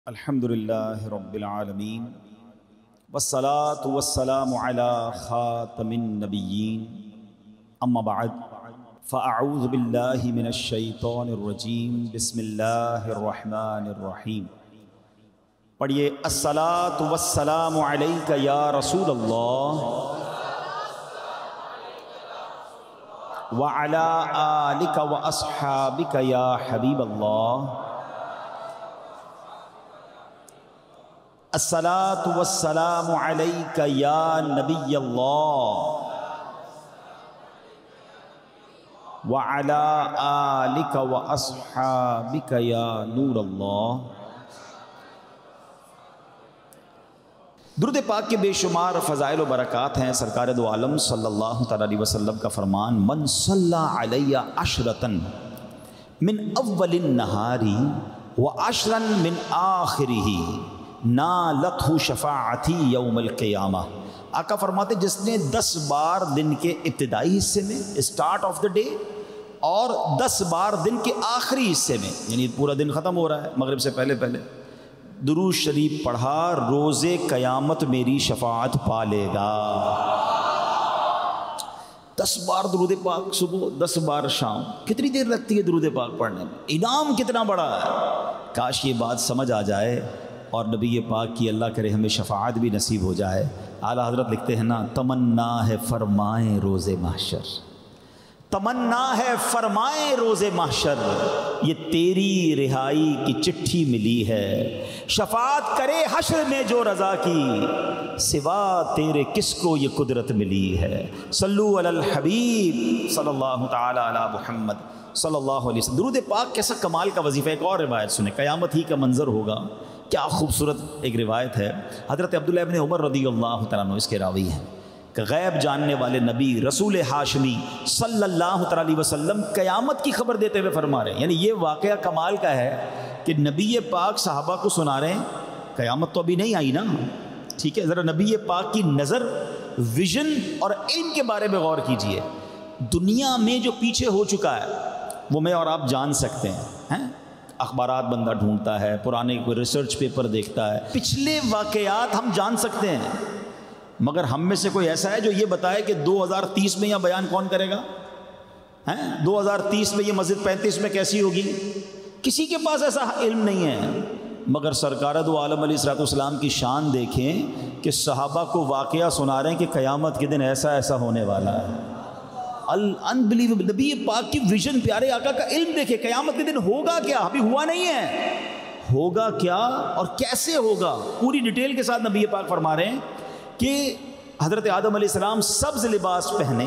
الحمدللہ رب العالمین والصلاة والسلام علی خاتم النبیین اما بعد فاعوذ باللہ من الشیطان الرجیم بسم اللہ الرحمن الرحیم۔ پڑھیے الصلاة والسلام علیک یا رسول اللہ وعلی آلک واصحابک یا حبیب اللہ۔ الصلاة والسلام علیک یا نبی اللہ وعلی آلک واصحابک یا نور اللہ۔ درود پاک کے بے شمار فضائل و برکات ہیں۔ سرکار دو عالم صلی اللہ تعالی علیہ وسلم کا فرمان، من صلی علی عشرۃ من اول النہار وعشرا من آخرہ نالتہ شفاعتی یوم القیامہ۔ آقا فرماتے جس نے 10 بار دن کے ابتدائی حصے میں اسٹارٹ آف دا ڈے اور 10 بار دن کے آخری حصے میں، یعنی پورا دن ختم ہو رہا ہے مغرب سے پہلے درود شریف پڑھا، روز قیامت میری شفاعت پا لے گا۔ 10 بار درود پاک صبح، 10 بار شام، کتنی دیر لگتی ہے درود پاک پڑھنے میں؟ انعام کتنا بڑا ہے۔ کاش یہ بات سمجھ آ جائے اور نبی پاک کی اللہ کرے ہمیں شفاعت بھی نصیب ہو جائے۔ اعلیٰ حضرت لکھتے ہیں نا، تمنا ہے فرمائیں روز محشر، تمنا ہے فرمائیں روز محشر، یہ تیری رہائی کی چٹھی ملی ہے، شفاعت کرے حشر میں جو رضا کی، سوا تیرے کس کو یہ قدرت ملی ہے۔ صلو علی الحبیب صلی اللہ تعالی علی محمد صلی اللہ علیہ وسلم۔ درود پاک کیسا کمال کا وظیفہ۔ ایک اور روایت سنیں، قیامت ہی کا منظر ہوگا، کیا خوبصورت ایک روایت ہے۔ حضرت عبداللہ ابن عمر رضی اللہ تعالیٰ عنہ اس کے راوی ہیں کہ غیب جاننے والے نبی رسول ہاشمی صلی اللہ تعالیٰ علیہ وسلم قیامت کی خبر دیتے ہوئے فرما رہے ہیں، یعنی یہ واقعہ کمال کا ہے کہ نبی پاک صحابہ کو سنا رہے ہیں، قیامت تو ابھی نہیں آئی نا، ٹھیک ہے، ذرا نبی پاک کی نظر، ویژن اور علم کے بارے میں غور کیجئے۔ دنیا میں جو پیچھے ہو چکا ہے وہ میں اور آپ جان سکتے ہیں، اخبارات بندہ ڈھونڈتا ہے، پرانے کوئی ریسرچ پیپر دیکھتا ہے، پچھلے واقعات ہم جان سکتے ہیں، مگر ہم میں سے کوئی ایسا ہے جو یہ بتائے کہ 2030 میں یہ بیان کون کرے گا؟ 2030 میں یہ مسجد 35 میں کیسی ہوگی؟ کسی کے پاس ایسا علم نہیں ہے۔ مگر سرکار دو عالم علیہ السلام کی شان دیکھیں کہ صحابہ کو واقعہ سنا رہے ہیں کہ قیامت کے دن ایسا ایسا ہونے والا ہے۔ انبلیویبل، نبی پاک کی ویژن، پیارے آقا کا علم دیکھے، قیامت کے دن ہوگا کیا، ابھی ہوا نہیں ہے، ہوگا کیا اور کیسے ہوگا، پوری ڈیٹیل کے ساتھ نبی پاک فرما رہے ہیں کہ حضرت آدم علیہ السلام سبز لباس پہنے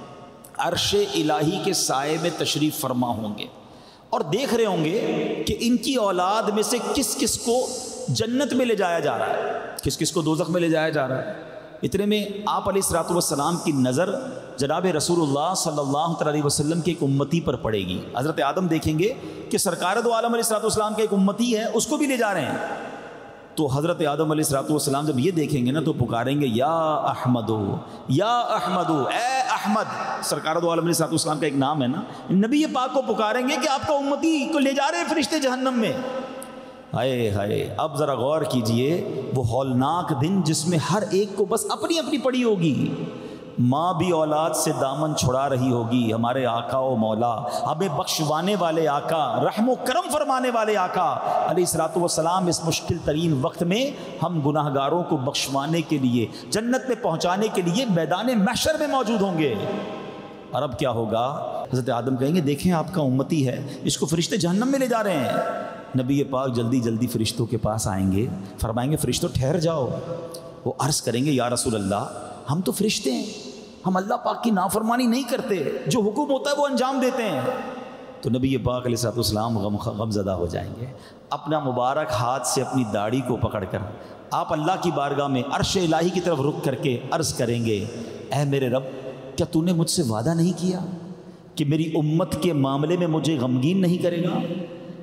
عرش الہی کے سائے میں تشریف فرما ہوں گے اور دیکھ رہے ہوں گے کہ ان کی اولاد میں سے کس کس کو جنت میں لے جایا جا رہا ہے، کس کس کو دوزخ میں لے جایا جا رہا ہے۔ اتنے میں آپ علیہ الصلوۃ والسلام کی نظر جناب رسول اللہ صلی اللہ علیہ وسلم کی ایک امتی پر پڑے گی۔ حضرت آدم دیکھیں گے کہ سرکار دو عالم علیہ الصلوۃ والسلام کا ایک امتی ہے، اس کو بھی لے جا رہے ہیں۔ تو حضرت آدم علیہ الصلوۃ والسلام جب یہ دیکھیں گے نا تو پکاریں گے، یا احمدو یا احمدو، اے احمد۔ سرکار دو عالم علیہ الصلوۃ والسلام کا ایک نام ہے نا، نبی پاک کو پکاریں گے کہ آپ کا امتی کو لے جا رہے ہیں فرشتے جہنم میں۔ ہائے ہائے، اب ذرا غور کیجئے، وہ ہولناک دن جس میں ہر ایک کو بس اپنی اپنی پڑی ہوگی، ماں بھی اولاد سے دامن چھڑا رہی ہوگی۔ ہمارے آقا و مولا، ہمیں بخشوانے والے آقا، رحم و کرم فرمانے والے آقا علیہ الصلوۃ والسلام اس مشکل ترین وقت میں ہم گناہ گاروں کو بخشوانے کے لیے، جنت میں پہنچانے کے لیے میدان محشر میں موجود ہوں گے۔ اور اب کیا ہوگا؟ حضرت آدم کہیں گے، دیکھیں آپ کا امتی ہے، اس کو فرشتے جہنم میں لے جا رہے ہیں۔ نبی پاک جلدی جلدی فرشتوں کے پاس آئیں گے، فرمائیں گے فرشتوں ٹھہر جاؤ۔ وہ عرض کریں گے، یا رسول اللہ، ہم تو فرشتے ہیں، ہم اللہ پاک کی نافرمانی نہیں کرتے، جو حکم ہوتا ہے وہ انجام دیتے ہیں۔ تو نبی پاک علیہ السلام غم زدہ ہو جائیں گے، اپنا مبارک ہاتھ سے اپنی داڑھی کو پکڑ کر آپ اللہ کی بارگاہ میں عرش الہی کی طرف رخ کر کے عرض کریں گے، اے میرے رب، کیا تو نے مجھ سے وعدہ نہیں کیا کہ میری امت کے معاملے میں مجھے غمگین نہیں کرے گا؟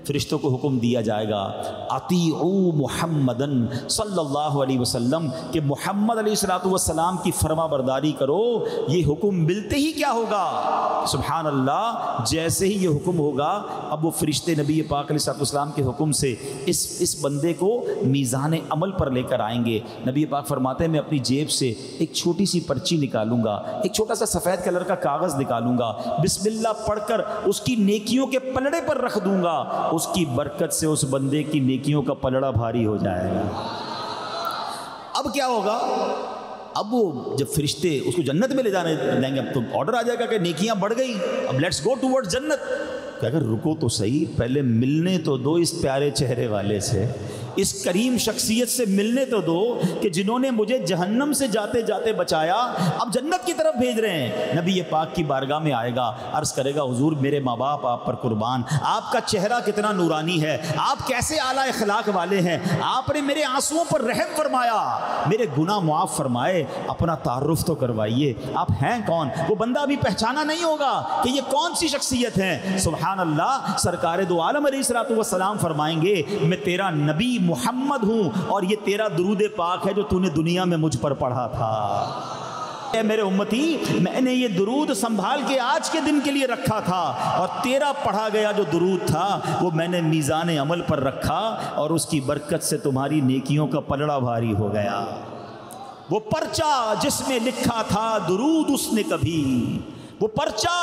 فرشتوں کو حکم دیا جائے گا اطیعوا محمدن صلی اللہ علیہ وسلم کہ محمد علیہ الصلوۃ والسلام کی فرما برداری کرو۔ یہ حکم ملتے ہی کیا ہوگا؟ سبحان اللہ، جیسے ہی یہ حکم ہوگا اب وہ فرشتے نبی پاک علیہ الصلوۃ والسلام کے حکم سے اس بندے کو میزان عمل پر لے کر آئیں گے۔ نبی پاک فرماتے ہیں میں اپنی جیب سے ایک چھوٹی سی پرچی نکالوں گا، ایک چھوٹا سا سفید کلر کا کاغذ نکالوں گا، بسم اللہ پڑھ کر اس کی نیکیوں کے پلڑے پر رکھ دوں گا، اس کی برکت سے اس بندے کی نیکیوں کا پلڑا بھاری ہو جائے گا۔ اب کیا ہوگا؟ اب وہ جب فرشتے اس کو جنت میں لے جانے دیں گے، اب تو آرڈر آ جائے گا کہ نیکیاں بڑھ گئی، اب لیٹس گو ٹوورڈ جنت۔ کہ اگر رکو تو صحیح، پہلے ملنے تو دو اس پیارے چہرے والے سے، اس کریم شخصیت سے ملنے تو دو کہ جنہوں نے مجھے جہنم سے جاتے جاتے بچایا، اب جنت کی طرف بھیج رہے ہیں۔ نبی پاک کی بارگاہ میں آئے گا، عرض کرے گا حضور میرے ماں باپ آپ پر قربان، آپ کا چہرہ کتنا نورانی ہے، آپ کیسے اعلیٰ اخلاق والے ہیں، آپ نے میرے آنسوؤں پر رحم فرمایا، میرے گناہ معاف فرمائے، اپنا تعارف تو کروائیے، آپ ہیں کون؟ وہ بندہ ابھی پہچانا نہیں ہوگا کہ یہ کون سی شخصیت ہے۔ سبحان اللہ، سرکار دو عالم علیہ الصلوۃ والسلام فرمائیں گے میں تیرا نبی محمد ہوں اور یہ تیرا درود پاک ہے جو تو نے دنیا میں مجھ پر پڑھا تھا۔ اے میرے امتی، میں نے یہ درود سنبھال کے آج کے دن کے لیے رکھا تھا، اور تیرا پڑھا گیا جو درود تھا وہ میں نے میزان عمل پر رکھا، اور اس کی برکت سے تمہاری نیکیوں کا پلڑا بھاری ہو گیا۔ وہ پرچہ جس میں لکھا تھا درود اس نے کبھی، وہ پرچہ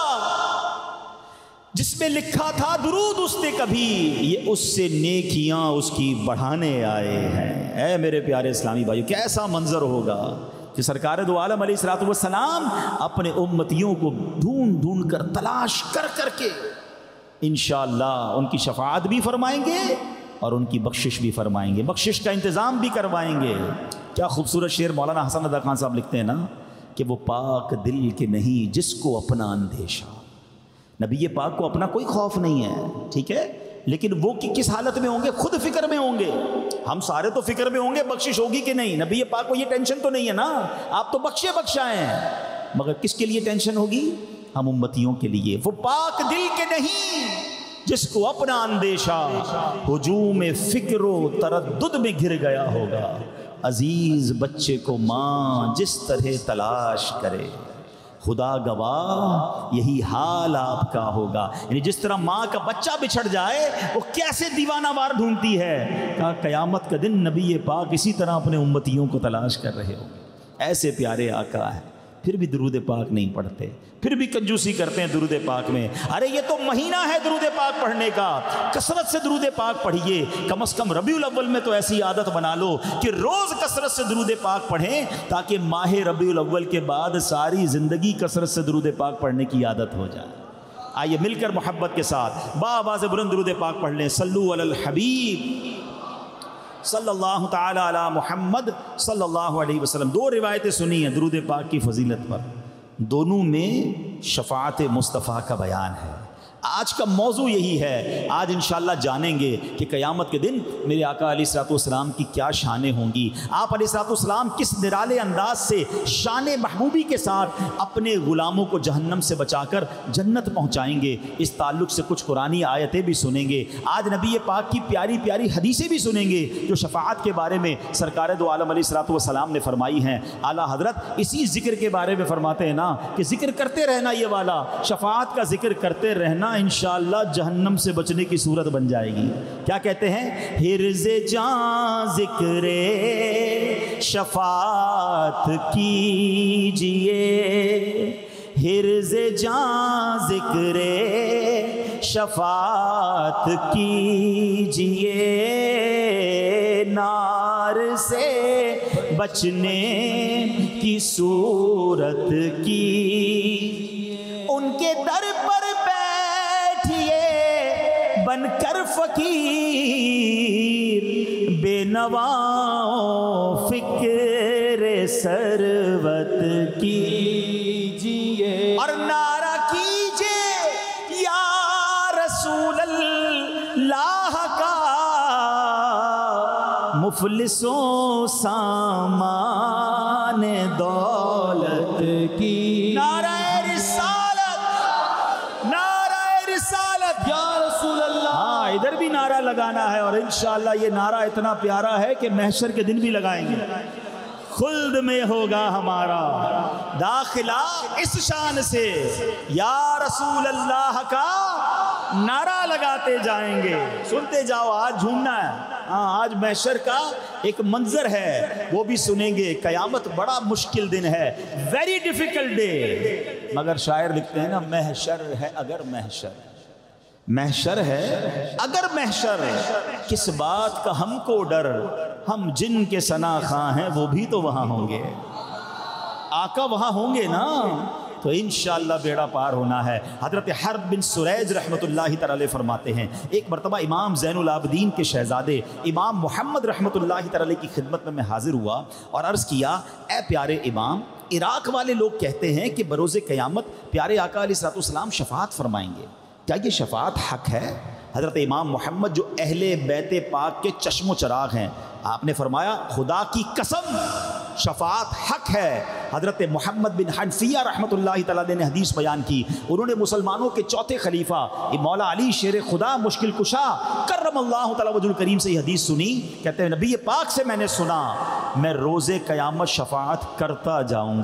جس میں لکھا تھا درود اس نے کبھی، یہ اس سے نیکیاں اس کی بڑھانے آئے ہیں۔ اے میرے پیارے اسلامی بھائیو، کیسا منظر ہوگا کہ سرکار دو عالم علیہ الصلوۃ والسلام اپنے امتیوں کو ڈھونڈ ڈھونڈ کر تلاش کر کر کے انشاءاللہ ان کی شفاعت بھی فرمائیں گے اور ان کی بخشش بھی فرمائیں گے، بخشش کا انتظام بھی کروائیں گے۔ کیا خوبصورت شعر مولانا حسن رضا خان صاحب لکھتے ہیں نا کہ وہ پاک دل کے نہیں جس کو اپنا اندیشہ۔ نبی پاک کو اپنا کوئی خوف نہیں ہے، ٹھیک ہے، لیکن وہ کس حالت میں ہوں گے؟ خود فکر میں ہوں گے۔ ہم سارے تو فکر میں ہوں گے بخشش ہوگی کہ نہیں، نبی پاک کو یہ ٹینشن تو نہیں ہے نا، آپ تو بخشے بخشائے ہیں، مگر کس کے لیے ٹینشن ہوگی؟ ہم امتیوں کے لیے۔ وہ پاک دل کے نہیں جس کو اپنا اندیشہ، ہجوم فکر و تردد میں گر گیا ہوگا، عزیز بچے کو ماں جس طرح تلاش کرے، خدا گواہ یہی حال آپ کا ہوگا۔ یعنی جس طرح ماں کا بچہ بچھڑ جائے وہ کیسے دیوانہ وار ڈھونڈتی ہے، کہا قیامت کا دن نبی پاک اسی طرح اپنے امتیوں کو تلاش کر رہے ہوں گے۔ ایسے پیارے آقا ہیں، پھر بھی درود پاک نہیں پڑھتے، پھر بھی کنجوسی کرتے ہیں درود پاک میں۔ ارے یہ تو مہینہ ہے درود پاک پڑھنے کا، کثرت سے درود پاک پڑھیے، کم از کم ربیع الاول میں تو ایسی عادت بنا لو کہ روز کثرت سے درود پاک پڑھیں، تاکہ ماہ ربیع الاول کے بعد ساری زندگی کثرت سے درود پاک پڑھنے کی عادت ہو جائے۔ آئیے مل کر محبت کے ساتھ بآواز بلند درود پاک پڑھ لیں۔ صلو علی الحبیب صلی اللہ تعالی علی محمد صلی اللہ علیہ وسلم۔ دو روایتیں سنی ہیں درود پاک کی فضیلت پر، دونوں میں شفاعت مصطفیٰ کا بیان ہے۔ آج کا موضوع یہی ہے، آج انشاءاللہ جانیں گے کہ قیامت کے دن میرے آقا علیہ الصلوۃ والسلام کی کیا شانیں ہوں گی، آپ علیہ الصلوۃ والسلام کس نرالے انداز سے شان محبوبی کے ساتھ اپنے غلاموں کو جہنم سے بچا کر جنت پہنچائیں گے۔ اس تعلق سے کچھ قرآنی آیتیں بھی سنیں گے، آج نبی پاک کی پیاری پیاری حدیثیں بھی سنیں گے جو شفاعت کے بارے میں سرکار دو عالم علیہ الصلوۃ والسلام نے فرمائی ہیں۔ اعلیٰ حضرت اسی ذکر کے بارے میں فرماتے ہیں نا کہ ذکر کرتے رہنا، یہ والا شفاعت کا ذکر کرتے رہنا انشاءاللہ جہنم سے بچنے کی صورت بن جائے گی۔ کیا کہتے ہیں؟ حرز جاں ذکر شفاعت کیجئے، حرز جاں ذکر شفاعت کیجئے، نار سے بچنے کی صورت کی، ان کے در پر بن کر فقیر، بے نواؤں فکر ثروت کیجئے، اور نعرہ کیجئے یا رسول اللہ کا، مفلسوں سامان دولت کی۔ نعرہ رسالت، نعرہ رسالت، یا رسول اللہ، ادھر بھی نعرہ لگانا ہے، اور انشاءاللہ یہ نعرہ اتنا پیارا ہے کہ محشر کے دن بھی لگائیں گے۔ خلد میں ہوگا ہمارا داخلہ اس شان سے، یا رسول اللہ کا نعرہ لگاتے جائیں گے۔ سنتے جاؤ، آج جھومنا ہے۔ ہاں، آج محشر کا ایک منظر ہے، وہ بھی سنیں گے۔ قیامت بڑا مشکل دن ہے، ویری ڈیفیکلٹ ڈے، مگر شاعر لکھتے ہیں نا، محشر ہے اگر محشر، محشر ہے اگر محشر، کس بات کا ہم کو ڈر، ہم جن کے ثنا خواں ہیں وہ بھی تو وہاں ہوں گے، آقا وہاں ہوں گے نا، تو انشاءاللہ بیڑا پار ہونا ہے۔ حضرت حرب بن سریج رحمۃ اللہ تعالی فرماتے ہیں، ایک مرتبہ امام زین العابدین کے شہزادے امام محمد رحمۃ اللہ تعالی کی خدمت میں حاضر ہوا اور عرض کیا، اے پیارے امام، عراق والے لوگ کہتے ہیں کہ بروز قیامت پیارے آقا علیہ الصلوۃ والسلام شفاعت فرمائیں گے، کیا یہ شفاعت حق ہے؟ حضرت امام محمد جو اہل بیت پاک کے چشم و چراغ ہیں، آپ نے فرمایا، خدا کی قسم شفاعت حق ہے۔ حضرت محمد بن حنفیہ رحمۃ اللہ تعالی نے حدیث بیان کی، انہوں نے مسلمانوں کے چوتھے خلیفہ مولا علی شیر خدا مشکل کشا کرم اللہ تعالی وجہ الکریم سے یہ حدیث سنی، کہتے ہیں نبی پاک سے میں نے سنا، میں روز قیامت شفاعت کرتا جاؤں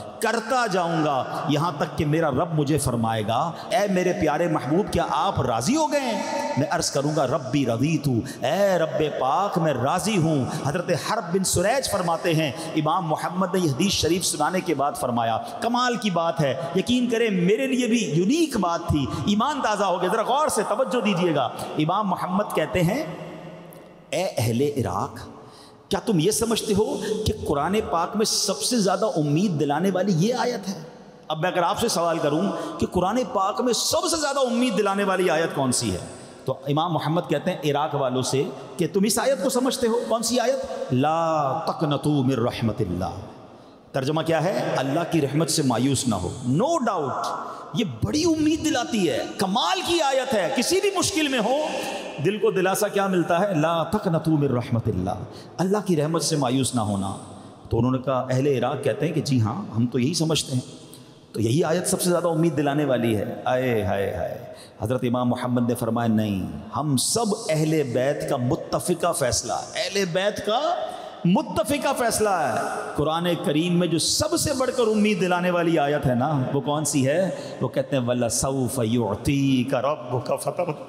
گا یہاں تک کہ میرا رب مجھے فرمائے گا، اے میرے پیارے محبوب کیا آپ راضی ہو گئے؟ میں عرض کروں گا ربی رضیت، اے رب پاک میں راضی ہوں۔ حضرت حرب بن سریج فرماتے ہیں، امام محمد نے یہ حدیث شریف سنانے کے بعد فرمایا، کمال کی بات ہے، یقین کریں میرے لیے بھی یونیک بات تھی، ایمان تازہ ہو گیا، ذرا غور سے توجہ دیجئے گا۔ امام محمد کہتے ہیں، اے اہل عراق، کیا تم یہ سمجھتے ہو کہ قرآن پاک میں سب سے زیادہ امید دلانے والی یہ آیت ہے؟ اب میں اگر آپ سے سوال کروں کہ قرآن پاک میں سب سے زیادہ امید دلانے والی آیت کون سی ہے، تو امام محمد کہتے ہیں عراق والوں سے کہ تم اس آیت کو سمجھتے ہو؟ کون سی آیت؟ لا تقنطوا من رحمت اللہ، ترجمہ کیا ہے؟ اللہ کی رحمت سے مایوس نہ ہو۔ نو ڈاؤٹ یہ بڑی امید دلاتی ہے، کمال کی آیت ہے، کسی بھی مشکل میں ہو دل کو دلاسا کیا ملتا ہے؟ لا تقنطوا من رحمت اللہ، اللہ کی رحمت سے مایوس نہ ہونا۔ تو انہوں نے کہا، اہل عراق کہتے ہیں کہ جی ہاں ہم تو یہی سمجھتے ہیں، تو یہی آیت سب سے زیادہ امید دلانے والی ہے۔ آئے ہائے ہائے، حضرت امام محمد نے فرمایا نہیں، ہم سب اہل بیت کا متفقہ فیصلہ، اہل بیت کا متفقہ فیصلہ ہے، قرآن کریم میں جو سب سے بڑھ کر امید دلانے والی آیت ہے نا، وہ کون سی ہے؟ وہ کہتے ہیں وَلَسَوْفَ يُعْطِيكَ رَبُّكَ فَتَرْضَىٰ،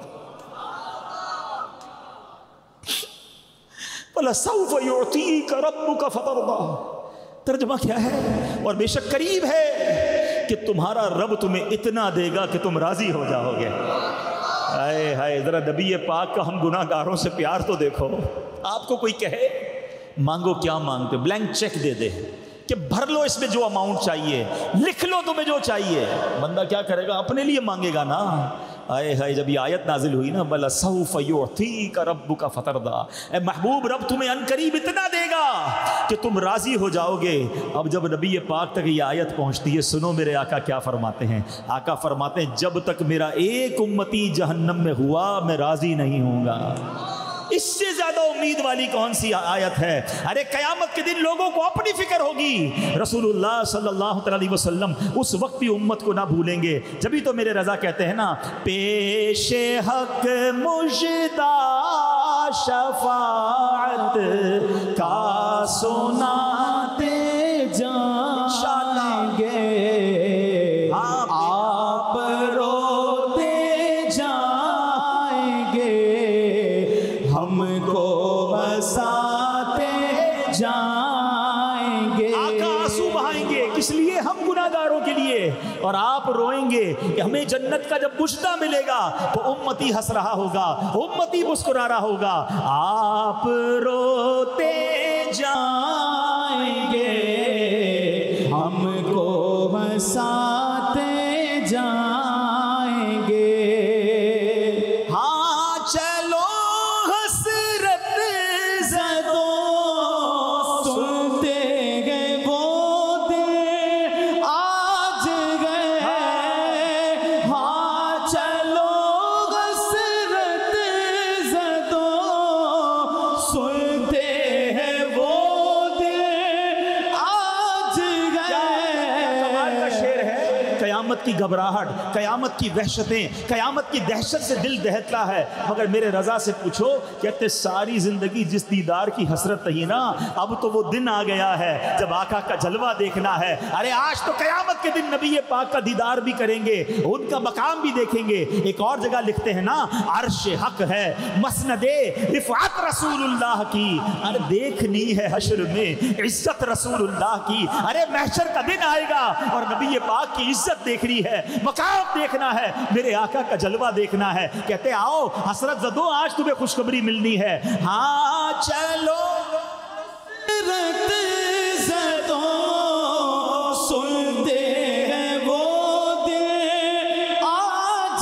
وَلَسَوْفَ يُعْطِيكَ رَبُّكَ فَتَرْضَىٰ، ترجمہ کیا ہے؟ اور بے شک قریب ہے کہ تمہارا رب تمہیں اتنا دے گا کہ تم راضی ہو جاؤ گے۔ ہائے ہائے، ذرا نبی پاک کا ہم گناہ گاروں سے پیار تو دیکھو۔ آپ کو کوئی کہے مانگو، کیا مانگتے؟ بلینک چیک دے دے کہ بھر لو اس میں جو اماؤنٹ چاہیے، لکھ لو تمہیں جو چاہیے، بندہ کیا کرے گا؟ اپنے لیے مانگے گا نا۔ آئے ہائے، جب یہ آیت نازل ہوئی نا، بلا سوف یعطیک ربک فترضیٰ، اے محبوب رب تمہیں عنقریب اتنا دے گا کہ تم راضی ہو جاؤ گے۔ اب جب نبی پاک تک یہ آیت پہنچتی ہے، سنو میرے آقا کیا فرماتے ہیں۔ آقا فرماتے ہیں جب تک میرا ایک امتی جہنم میں ہوا میں راضی نہیں ہوں گا۔ اس سے زیادہ امید والی کون سی آیت ہے؟ ارے قیامت کے دن لوگوں کو اپنی فکر ہوگی، رسول اللہ صلی اللہ علیہ وسلم اس وقت بھی امت کو نہ بھولیں گے۔ جبھی تو میرے رضا کہتے ہیں نا، پیش حق مژدہ شفاعت کا سناتے جائیں گے، آپ روتے جائیں گے، ہم کو بساتے جائیں گے۔ آقا آنسو بہائیں گے، کس لیے؟ ہم گناہ گاروں کے لیے، اور آپ روئیں گے کہ ہمیں جنت کا جب مژدہ ملے گا تو امتی ہنس رہا ہوگا، امتی مسکرا رہا ہوگا۔ آپ روتے جائیں گے، ہم کو بساتے جائیں گے۔ ہاں چلو حسرت زدوں سنتے گئے وہ دن آج گئے، ہاں چلو حسرت زدوں سنتے قیامت کی گھبراہٹ، قیامت کی وحشتیں، قیامت کی دہشت سے دل دہتا ہے، مگر میرے رضا سے پوچھو، کہتے ساری زندگی جس دیدار کی حسرت تھی نا، اب تو وہ دن آ گیا ہے جب آقا کا جلوہ دیکھنا ہے۔ ارے آج تو قیامت کے دن نبی پاک کا دیدار بھی کریں گے، ان کا مقام بھی دیکھیں گے۔ ایک اور جگہ لکھتے ہیں نا، عرش حق ہے مسند رفعت رسول اللہ کی، ارے دیکھنی ہے حشر میں عزت رسول اللہ کی۔ ارے محشر کا دن آئے گا اور نبی پاک کی عزت دیکھنی ہے، مقام دیکھنا ہے، میرے آقا کا جلوہ دیکھنا ہے۔ کہتے آؤ حسرت زدو، آج تمہیں خوشخبری ملنی ہے۔ ہاں چلو حسرت زدو سنتے ہیں وہ دل آج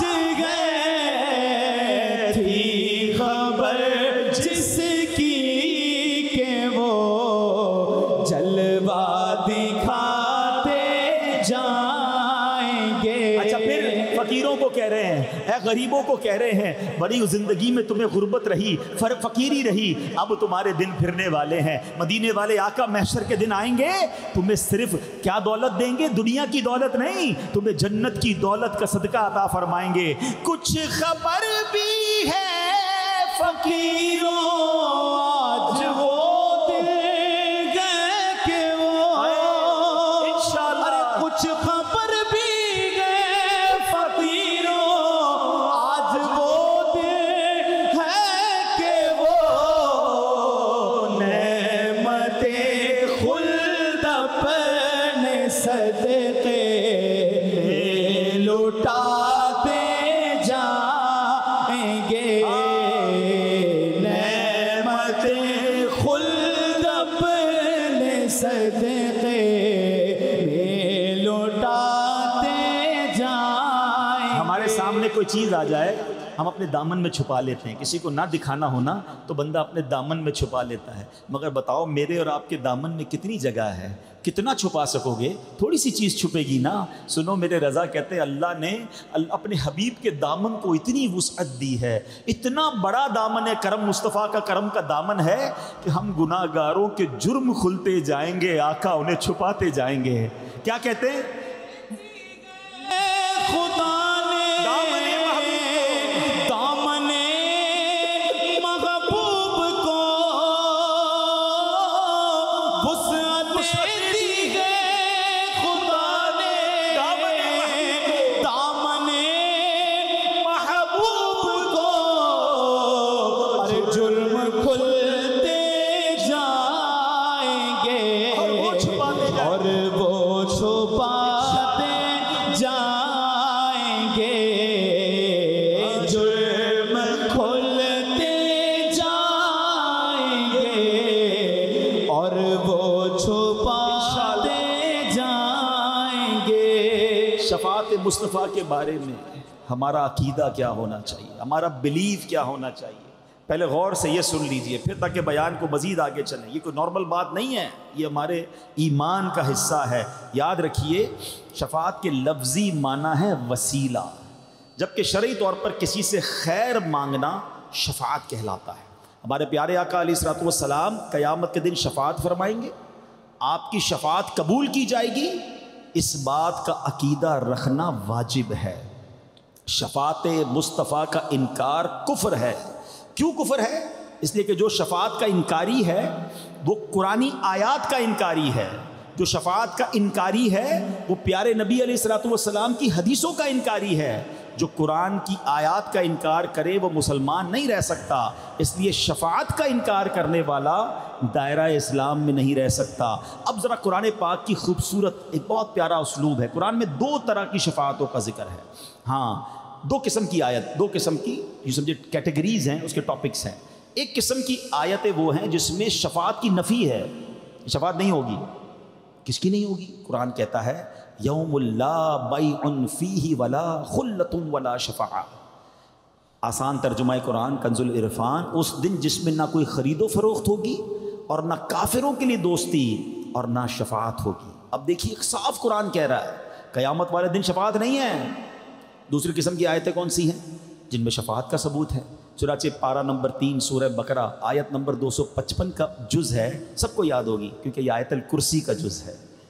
گئے، تھی خبر جس کی کہ وہ جلوہ دکھاتے جائیں گے۔ اچھا پھر فقیروں کو کہہ رہے ہیں، اے غریبوں کو کہہ رہے ہیں، بڑی زندگی میں تمہیں غربت رہی، فقیری رہی، اب تمہارے دن پھرنے والے ہیں۔ مدینے والے آقا محشر کے دن آئیں گے، تمہیں صرف کیا دولت دیں گے؟ دنیا کی دولت نہیں، تمہیں جنت کی دولت کا صدقہ عطا فرمائیں گے۔ کچھ خبر بھی ہے فقیروں آج وہ دل گئے کہ وہ انشاءاللہ کچھ خبر بھی گئے فقیروں آج وہ دل ہے کہ وہ نعمت خلد اپنے صدقے لوٹاتے جائیں گے، نعمت خلد اپنے صدقے میں لوٹاتے جائیں گے۔ ہمارے سامنے کوئی چیز آ جائے، ہم اپنے دامن میں چھپا لیتے ہیں، کسی کو نہ دکھانا ہونا تو بندہ اپنے دامن میں چھپا لیتا ہے، مگر بتاؤ میرے اور آپ کے دامن میں کتنی جگہ ہے؟ کتنا چھپا سکو گے؟ تھوڑی سی چیز چھپے گی نا۔ سنو میرے رضا کہتے ہیں اللہ نے اپنے حبیب کے دامن کو اتنی وسعت دی ہے، اتنا بڑا دامن ہے، کرم مصطفیٰ کا کرم کا دامن ہے کہ ہم گناہ گاروں کے جرم کھلتے جائیں گے، آقا انہیں چھپاتے جائیں گے۔ کیا کہتے ہیں؟ خدا مصطفیٰ کے بارے میں ہمارا عقیدہ کیا ہونا چاہیے، ہمارا بلیف کیا ہونا چاہیے؟ پہلے غور سے یہ سن لیجئے، پھر تاکہ بیان کو مزید آگے چلیں۔ یہ کوئی نارمل بات نہیں ہے، یہ ہمارے ایمان کا حصہ ہے۔ یاد رکھیے شفاعت کے لفظی معنی ہے وسیلہ، جبکہ شرعی طور پر کسی سے خیر مانگنا شفاعت کہلاتا ہے۔ ہمارے پیارے آقا علیہ الصلوۃ والسلام قیامت کے دن شفاعت فرمائیں گے، آپ کی شفاعت قبول کی جائے گی، اس بات کا عقیدہ رکھنا واجب ہے۔ شفاعت مصطفیٰ کا انکار کفر ہے۔ کیوں کفر ہے؟ اس لیے کہ جو شفاعت کا انکاری ہے وہ قرآنی آیات کا انکاری ہے، جو شفاعت کا انکاری ہے وہ پیارے نبی علیہ الصلوۃ والسلام کی حدیثوں کا انکاری ہے۔ جو قرآن کی آیات کا انکار کرے وہ مسلمان نہیں رہ سکتا، اس لیے شفاعت کا انکار کرنے والا دائرہ اسلام میں نہیں رہ سکتا۔ اب ذرا قرآن پاک کی خوبصورت ایک بہت پیارا اسلوب ہے۔ قرآن میں دو طرح کی شفاعتوں کا ذکر ہے، ہاں دو قسم کی آیت، دو قسم کی یہ سمجھے کیٹیگریز ہیں، اس کے ٹاپکس ہیں۔ ایک قسم کی آیتیں وہ ہیں جس میں شفاعت کی نفی ہے، شفاعت نہیں ہوگی۔ کس کی نہیں ہوگی؟ قرآن کہتا ہے یوم لا بیع فیہ ولا خلۃ ولا شفاعہ۔ آسان ترجمہ قرآن کنز العرفان، اس دن جس میں نہ کوئی خرید و فروخت ہوگی اور نہ کافروں کے لیے دوستی اور نہ شفاعت ہوگی۔ اب دیکھیے صاف قرآن کہہ رہا ہے قیامت والے دن شفاعت نہیں ہے۔ دوسری قسم کی آیتیں کون سی ہیں؟ جن میں شفاعت کا ثبوت ہے۔ چنانچہ پارہ نمبر 3 سورہ بقرہ آیت نمبر 255 کا جز ہے، سب کو یاد ہوگی کیونکہ یہ آیت الکرسی کا جز ہے۔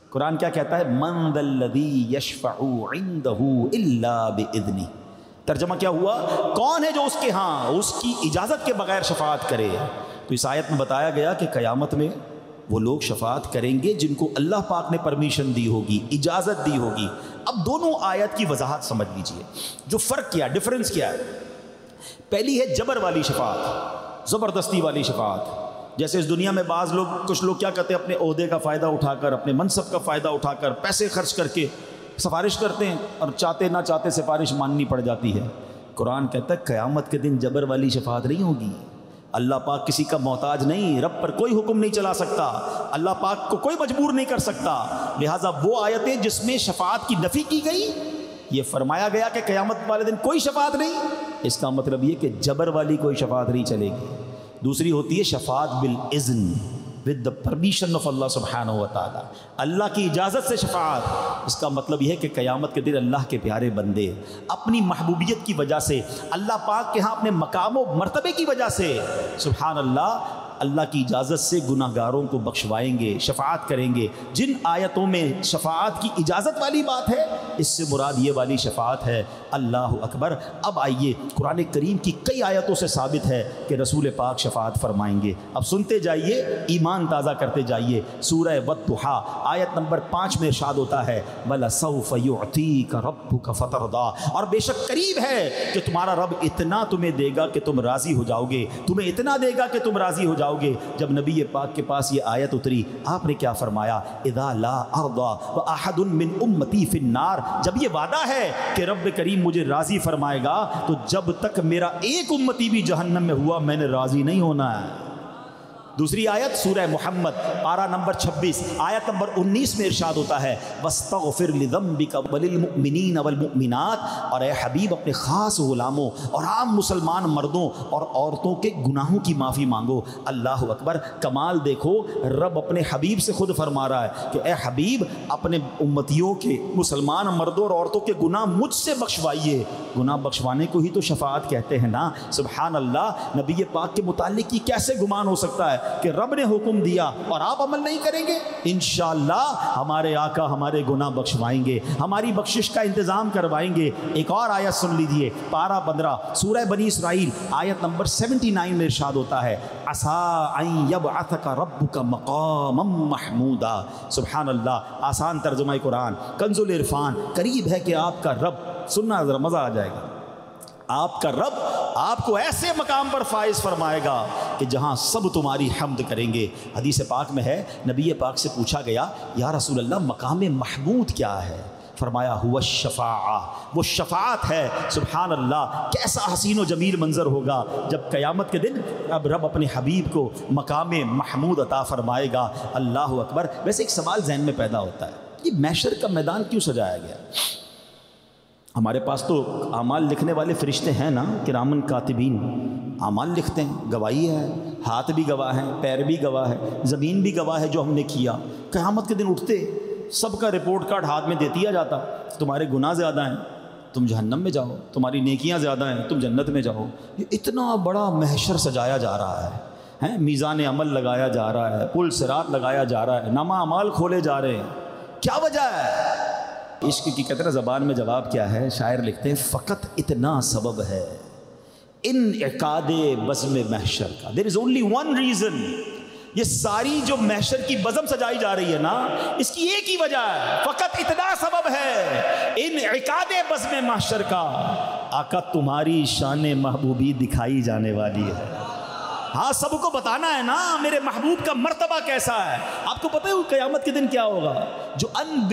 قرآن کیا کہتا ہے؟ من ذا الذی یشفع عندہ الا باذنہ. ترجمہ کیا ہوا؟ کون ہے جو اس کے ہاں اس کی اجازت کے بغیر شفاعت کرے. تو اس آیت میں بتایا گیا کہ قیامت میں وہ لوگ شفاعت کریں گے جن کو اللہ پاک نے پرمیشن دی ہوگی، اجازت دی ہوگی. اب دونوں آیت کی وضاحت سمجھ لیجئے. جو فرق کیا، ڈفرنس کیا ہے؟ پہلی ہے جبر والی شفاعت، زبردستی والی شفاعت. جیسے اس دنیا میں بعض لوگ، کچھ لوگ کیا کرتے ہیں، اپنے عہدے کا فائدہ اٹھا کر، اپنے منصب کا فائدہ اٹھا کر، پیسے خرچ کر کے سفارش کرتے ہیں اور چاہتے نہ چاہتے سفارش ماننی پڑ جاتی ہے. قرآن کہتا ہے قیامت کے دن جبر والی شفاعت نہیں ہوگی. اللہ پاک کسی کا محتاج نہیں، رب پر کوئی حکم نہیں چلا سکتا، اللہ پاک کو کوئی مجبور نہیں کر سکتا. لہٰذا وہ آیتیں جس میں شفاعت کی نفی کی گئی، یہ فرمایا گیا کہ قیامت والے دن کوئی شفاعت نہیں، اس کا مطلب یہ کہ جبر والی کوئی شفاعت نہیں چلے گی. دوسری ہوتی ہے شفاعت بالاذن، with the permission of Allah سبحانہ و تعالی، اللہ کی اجازت سے شفاعت. اس کا مطلب یہ ہے کہ قیامت کے دن اللہ کے پیارے بندے اپنی محبوبیت کی وجہ سے، اللہ پاک کے ہاں اپنے مقام و مرتبے کی وجہ سے، سبحان اللہ کی اجازت سے گناہ گاروں کو بخشوائیں گے، شفاعت کریں گے. جن آیتوں میں شفاعت کی اجازت والی بات ہے، اس سے مراد یہ والی شفاعت ہے. اللہ اکبر. اب آئیے، قرآن کریم کی کئی آیتوں سے ثابت ہے کہ رسول پاک شفاعت فرمائیں گے. اب سنتے جائیے، ایمان تازہ کرتے جائیے. سورہ والضحیٰ آیت نمبر 5 میں ارشاد ہوتا ہے وَلَسَوْفَ يُعْطِيكَ رَبُّكَ فَتَرْضَىٰ، اور بے شک قریب ہے کہ تمہارا رب اتنا تمہیں دے گا کہ تم راضی ہو جاؤ گے، تمہیں اتنا دے گا کہ تم راضی ہو جاؤ گے. جب نبی پاک کے پاس یہ آیت اتری، آپ نے کیا فرمایا؟ اذا لا ارضى واحد من امتی فی النار، جب یہ وعدہ ہے کہ رب کریم مجھے راضی فرمائے گا، تو جب تک میرا ایک امتی بھی جہنم میں ہوا میں نے راضی نہیں ہونا ہے. دوسری آیت سورہ محمد پارہ نمبر 26 آیت نمبر 19 میں ارشاد ہوتا ہے وَاسْتَغْفِرْ لِذَنْبِكَ وَلِلْمُؤْمِنِينَ وَالْمُؤْمِنَاتِ، اور اے حبیب اپنے خاص غلاموں اور عام مسلمان مردوں اور عورتوں کے گناہوں کی معافی مانگو. اللہ اکبر. کمال دیکھو، رب اپنے حبیب سے خود فرما رہا ہے کہ اے حبیب اپنے امتیوں کے مسلمان مردوں اور عورتوں کے گناہ مجھ سے بخشوائیے. گناہ بخشوانے کو ہی تو شفاعت کہتے ہیں نا. سبحان اللہ. نبی پاک کے متعلق کی کیسے گمان ہو سکتا ہے کہ رب نے حکم دیا اور آپ عمل نہیں کریں گے؟ انشاءاللہ ہمارے آقا ہمارے گناہ بخشوائیں گے، ہماری بخشش کا انتظام کروائیں گے. ایک اور آیت سن لیجیے، پارہ 15 سورہ بنی اسرائیل آیت نمبر 79 میں ارشاد ہوتا ہے عَسَىٰ أَن يَبْعَثَكَ رَبُّكَ مَقَامًا مَحْمُودًا. سبحان اللہ. آسان ترجمہ قرآن، کنز العرفان. قریب ہے کہ آپ کا رب، سننا ذرا مزہ آ جائے گا، آپ کا رب آپ کو ایسے مقام پر فائز فرمائے گا کہ جہاں سب تمہاری حمد کریں گے. حدیث پاک میں ہے، نبی پاک سے پوچھا گیا یا رسول اللہ مقام محمود کیا ہے؟ فرمایا ہوا الشفاعہ، وہ شفاعت ہے. سبحان اللہ. کیسا حسین و جمیل منظر ہوگا جب قیامت کے دن اب رب اپنے حبیب کو مقام محمود عطا فرمائے گا. اللہ اکبر. ویسے ایک سوال ذہن میں پیدا ہوتا ہے، یہ محشر کا میدان کیوں سجایا گیا؟ ہمارے پاس تو اعمال لکھنے والے فرشتے ہیں نا، کرامن کاتبین، اعمال لکھتے ہیں، گواہی ہے، ہاتھ بھی گواہ ہیں، پیر بھی گواہ ہے، زمین بھی گواہ ہے جو ہم نے کیا. قیامت کے دن اٹھتے سب کا رپورٹ کارڈ ہاتھ میں دے دیا جاتا، تمہارے گناہ زیادہ ہیں تم جہنم میں جاؤ، تمہاری نیکیاں زیادہ ہیں تم جنت میں جاؤ. یہ اتنا بڑا محشر سجایا جا رہا ہے، میزان عمل لگایا جا رہا ہے، پل صراط لگایا جا رہا ہے، نامہ اعمال کھولے جا رہے ہیں. کیا وجہ ہے؟ عشق کی قطرہ زبان میں جواب کیا ہے؟ شاعر لکھتے ہیں فقط اتنا سبب ہے انعقاد بزم محشر کا. There is only one reason. یہ ساری جو محشر کی بزم سجائی جا رہی ہے نا، اس کی ایک ہی وجہ ہے، فقط اتنا سبب ہے انعقاد بزم محشر کا. آقا تمہاری شان محبوبی دکھائی جانے والی ہے. ہاں سب کو بتانا ہے نا میرے محبوب کا مرتبہ کیسا ہے. آپ کو پتہ ہے قیامت کے دن کیا ہوگا؟ جو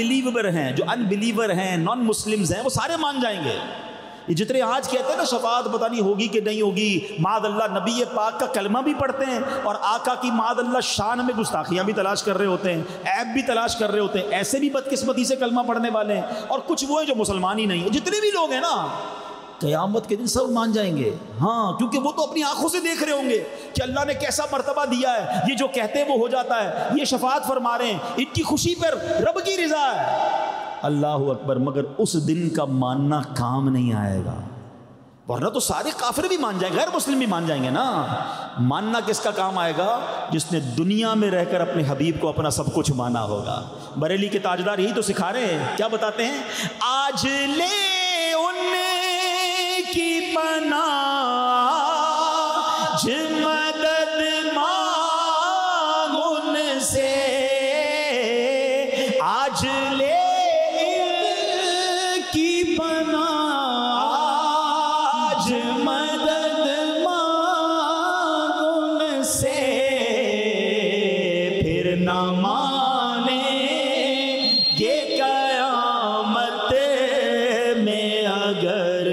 ان بلیور ہیں نان مسلمز ہیں، وہ سارے مان جائیں گے. یہ جتنے آج کہتے ہیں نا شفاعت پتہ نہیں ہوگی کہ نہیں ہوگی، معاذ اللہ نبی پاک کا کلمہ بھی پڑھتے ہیں اور آقا کی معاذ اللہ شان میں گستاخیاں بھی تلاش کر رہے ہوتے ہیں، عیب بھی تلاش کر رہے ہوتے ہیں. ایسے بھی بدقسمتی سے کلمہ پڑھنے والے ہیں، اور کچھ وہ ہیں جو مسلمان ہی نہیں ہیں. جتنے بھی لوگ ہیں نا قیامت کے دن سب مان جائیں گے. ہاں کیونکہ وہ تو اپنی آنکھوں سے دیکھ رہے ہوں گے کہ اللہ نے کیسا مرتبہ دیا ہے. یہ جو کہتے ہیں وہ ہو جاتا ہے، یہ شفاعت فرما رہے ہیں، ان کی خوشی پر رب کی رضا ہے. اللہ اکبر. مگر اس دن کا ماننا کام نہیں آئے گا. ورنہ تو سارے کافر بھی مان جائیں گے، غیر مسلم بھی مان جائیں گے نا۔ ماننا کس کا کام آئے گا؟ جس نے دنیا میں رہ کر اپنے حبیب کو اپنا سب کچھ مانا ہوگا۔ بریلی کے تاجدار یہی تو سکھا رہے ہیں، کیا بتاتے ہیں؟ آج لے ان کی پناہ مدد مانگ ان سے، آج لے ان کی پناہ آج مدد مانگ ان سے، پھر نہ مانیں گے قیامت میں اگر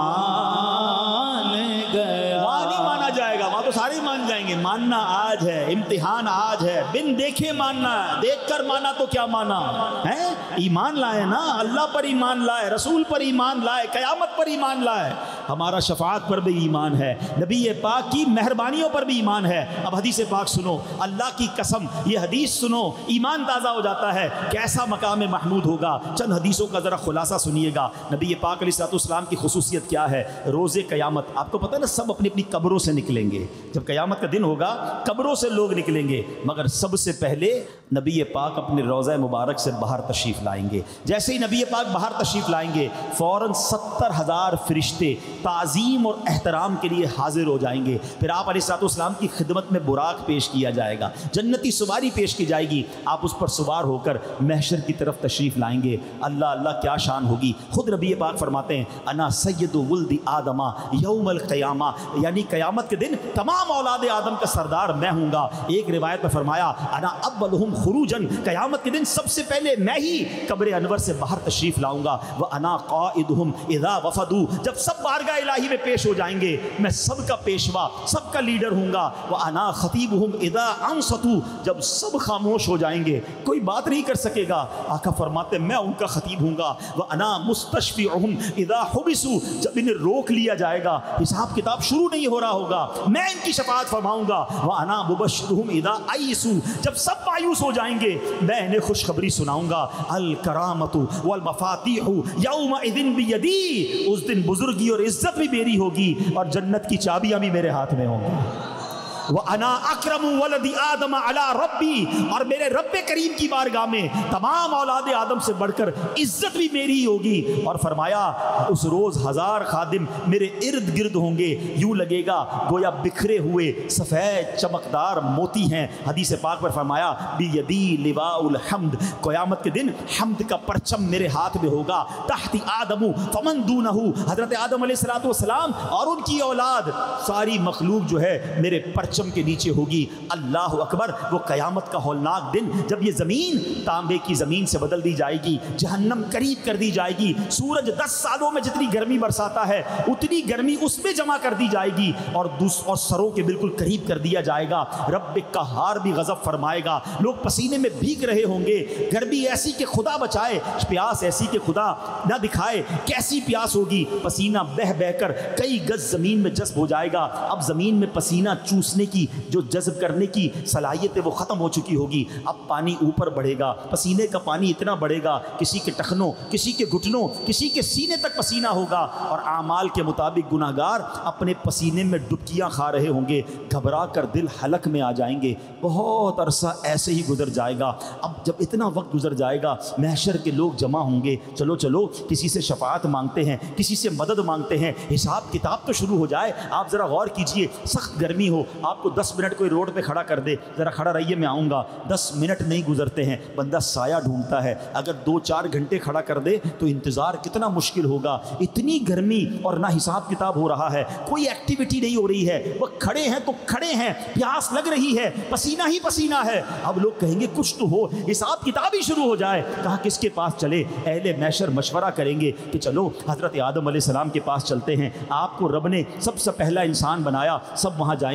مان گیا۔ وہاں نہیں مانا جائے گا، وہاں تو سارے ہی مان جائیں گے۔ ماننا آج ہے، امتحان آج ہے، بن دیکھے ماننا ہے، دیکھ کر مانا تو کیا مانا ہے؟ ایمان لائے نا، اللہ پر ایمان لائے، رسول پر ایمان لائے، قیامت پر ایمان لائے، ہمارا شفاعت پر بھی ایمان ہے، نبی پاک کی مہربانیوں پر بھی ایمان ہے۔ اب حدیث پاک سنو، اللہ کی قسم یہ حدیث سنو، ایمان تازہ ہو جاتا ہے، کیسا مقام محمود ہوگا۔ چند حدیثوں کا ذرا خلاصہ سنیے گا۔ نبی پاک علیہ الصلوۃ والسلام کی خصوصیت کیا ہے؟ روز قیامت آپ کو پتہ ہے نا، سب اپنی اپنی قبروں سے نکلیں گے۔ جب قیامت کا دن ہوگا قبروں سے لوگ نکلیں گے، مگر سب سے پہلے نبی پاک اپنے روضہ مبارک سے باہر تشریف لائیں گے۔ جیسے ہی نبی پاک باہر تشریف لائیں گے، فوراً 70,000 فرشتے تعظیم اور احترام کے لیے حاضر ہو جائیں گے۔ پھر آپ علیہ الصلوۃ والسلام کی خدمت میں براق پیش کیا جائے گا، جنتی سواری پیش کی جائے گی، آپ اس پر سوار ہو کر محشر کی طرف تشریف لائیں گے۔ اللہ اللہ کیا شان ہوگی۔ خود نبی پاک فرماتے ہیں انا سید ولد آدم یوم القیامہ، یعنی قیامت کے دن تمام اولاد آدم کا سردار میں ہوں گا۔ ایک روایت میں فرمایا انا اولہم خروجن، قیامت کے دن سب سے پہلے میں ہی قبر انور سے باہر تشریف لاؤں گا۔ وانا قائدہم اذا وفدوا، جب سب بارگاہ الہی میں پیش ہو جائیں گے میں سب کا پیشوا، سب کا لیڈر ہوں گا۔ وانا خطیبہم اذا انصتوا، جب سب خاموش ہو جائیں گے کوئی بات نہیں کر سکے گا، آقا فرماتے میں ان کا خطیب ہوں گا۔ وانا مستشفعہم اذا حبسوا، جب انہیں روک لیا جائے گا، حساب کتاب شروع نہیں ہو رہا ہوگا، میں ان کی شفاعت فرماؤں گا۔ وانا مبشرہم اذا ایسوا، جب سب مایوس ہو جائیں گے میں انہیں خوشخبری سناؤں گا۔ الکرامۃ والمفاتیح یومئذ بیدی، اس دن بزرگی اور عزت بھی میری ہوگی اور جنت کی چابیاں بھی میرے ہاتھ میں ہوں گی۔ وَأَنَا أَكْرَمُ وَلَدِ آدَمَ عَلَىٰ رَبِّي، اور میرے رب کریم کی بارگاہ میں تمام اولاد آدم سے بڑھ کر عزت بھی میری ہی ہوگی۔ اور فرمایا اس روز 1000 خادم میرے ارد گرد ہوں گے، یوں لگے گا گویا بکھرے ہوئے سفید چمکدار موتی ہیں۔ حدیث پاک پر فرمایا بِيَدِي لِوَاءُ الْحَمْدِ، قیامت کے دن حمد کا پرچم میرے ہاتھ میں ہوگا۔ تحت آدم فمن دونہ، حضرت آدم علیہ الصلوۃ والسلام اور ان کی اولاد ساری مخلوق جو ہے میرے پرچم کے نیچے ہوگی۔ اللہ اکبر، وہ قیامت کا ہولناک دن جب یہ زمین تانبے کی زمین سے بدل دی جائے گی، جہنم قریب کر دی جائے گی، سورج 10 سالوں میں جتنی گرمی برساتا ہے اتنی گرمی اس میں جمع کر دی جائے گی، اور سروں کے بالکل قریب کر دیا جائے گا۔ رب قہار بھی غضب فرمائے گا، لوگ پسینے میں بھیگ رہے ہوں گے، گرمی ایسی کہ خدا بچائے، پیاس ایسی کہ خدا نہ دکھائے، کیسی پیاس ہوگی، پسینہ بہ بہ کر کئی گز زمین میں جذب ہو جائے گا۔ اب زمین میں پسینہ چوسنے کی جو جذب کرنے کی صلاحیت ہے وہ ختم ہو چکی ہوگی، اب پانی اوپر بڑھے گا، پسینے کا پانی اتنا بڑھے گا کسی کے ٹخنوں، کسی کے گھٹنوں، کسی کے سینے تک پسینہ ہوگا، اور اعمال کے مطابق گناہگار اپنے پسینے میں ڈبکیاں کھا رہے ہوں گے، گھبرا کر دل حلق میں آ جائیں گے۔ بہت عرصہ ایسے ہی گزر جائے گا۔ اب جب اتنا وقت گزر جائے گا محشر کے لوگ جمع ہوں گے، چلو چلو کسی سے شفاعت مانگتے ہیں، کسی سے مدد مانگتے ہیں، حساب کتاب تو شروع ہو جائے۔ آپ ذرا غور کیجئے، سخت گرمی ہو، آپ کو 10 منٹ کوئی روڈ پہ کھڑا کر دے، ذرا کھڑا رہیے میں آؤں گا، 10 منٹ نہیں گزرتے ہیں، بندہ سایہ ڈھونڈتا ہے۔ اگر 2-4 گھنٹے کھڑا کر دے تو انتظار کتنا مشکل ہوگا۔ اتنی گرمی اور نہ حساب کتاب ہو رہا ہے، کوئی ایکٹیویٹی نہیں ہو رہی ہے، وہ کھڑے ہیں تو کھڑے ہیں، پیاس لگ رہی ہے، پسینہ ہی پسینہ ہے۔ اب لوگ کہیں گے کچھ تو ہو، حساب کتاب ہی شروع ہو جائے۔ کہا کس کے پاس چلے؟ اہل محشر مشورہ کریں گے کہ چلو حضرت آدم علیہ السلام کے پاس چلتے ہیں، آپ کو رب نے سب سے پہلا انسان بنایا، سب وہاں جائیں گے،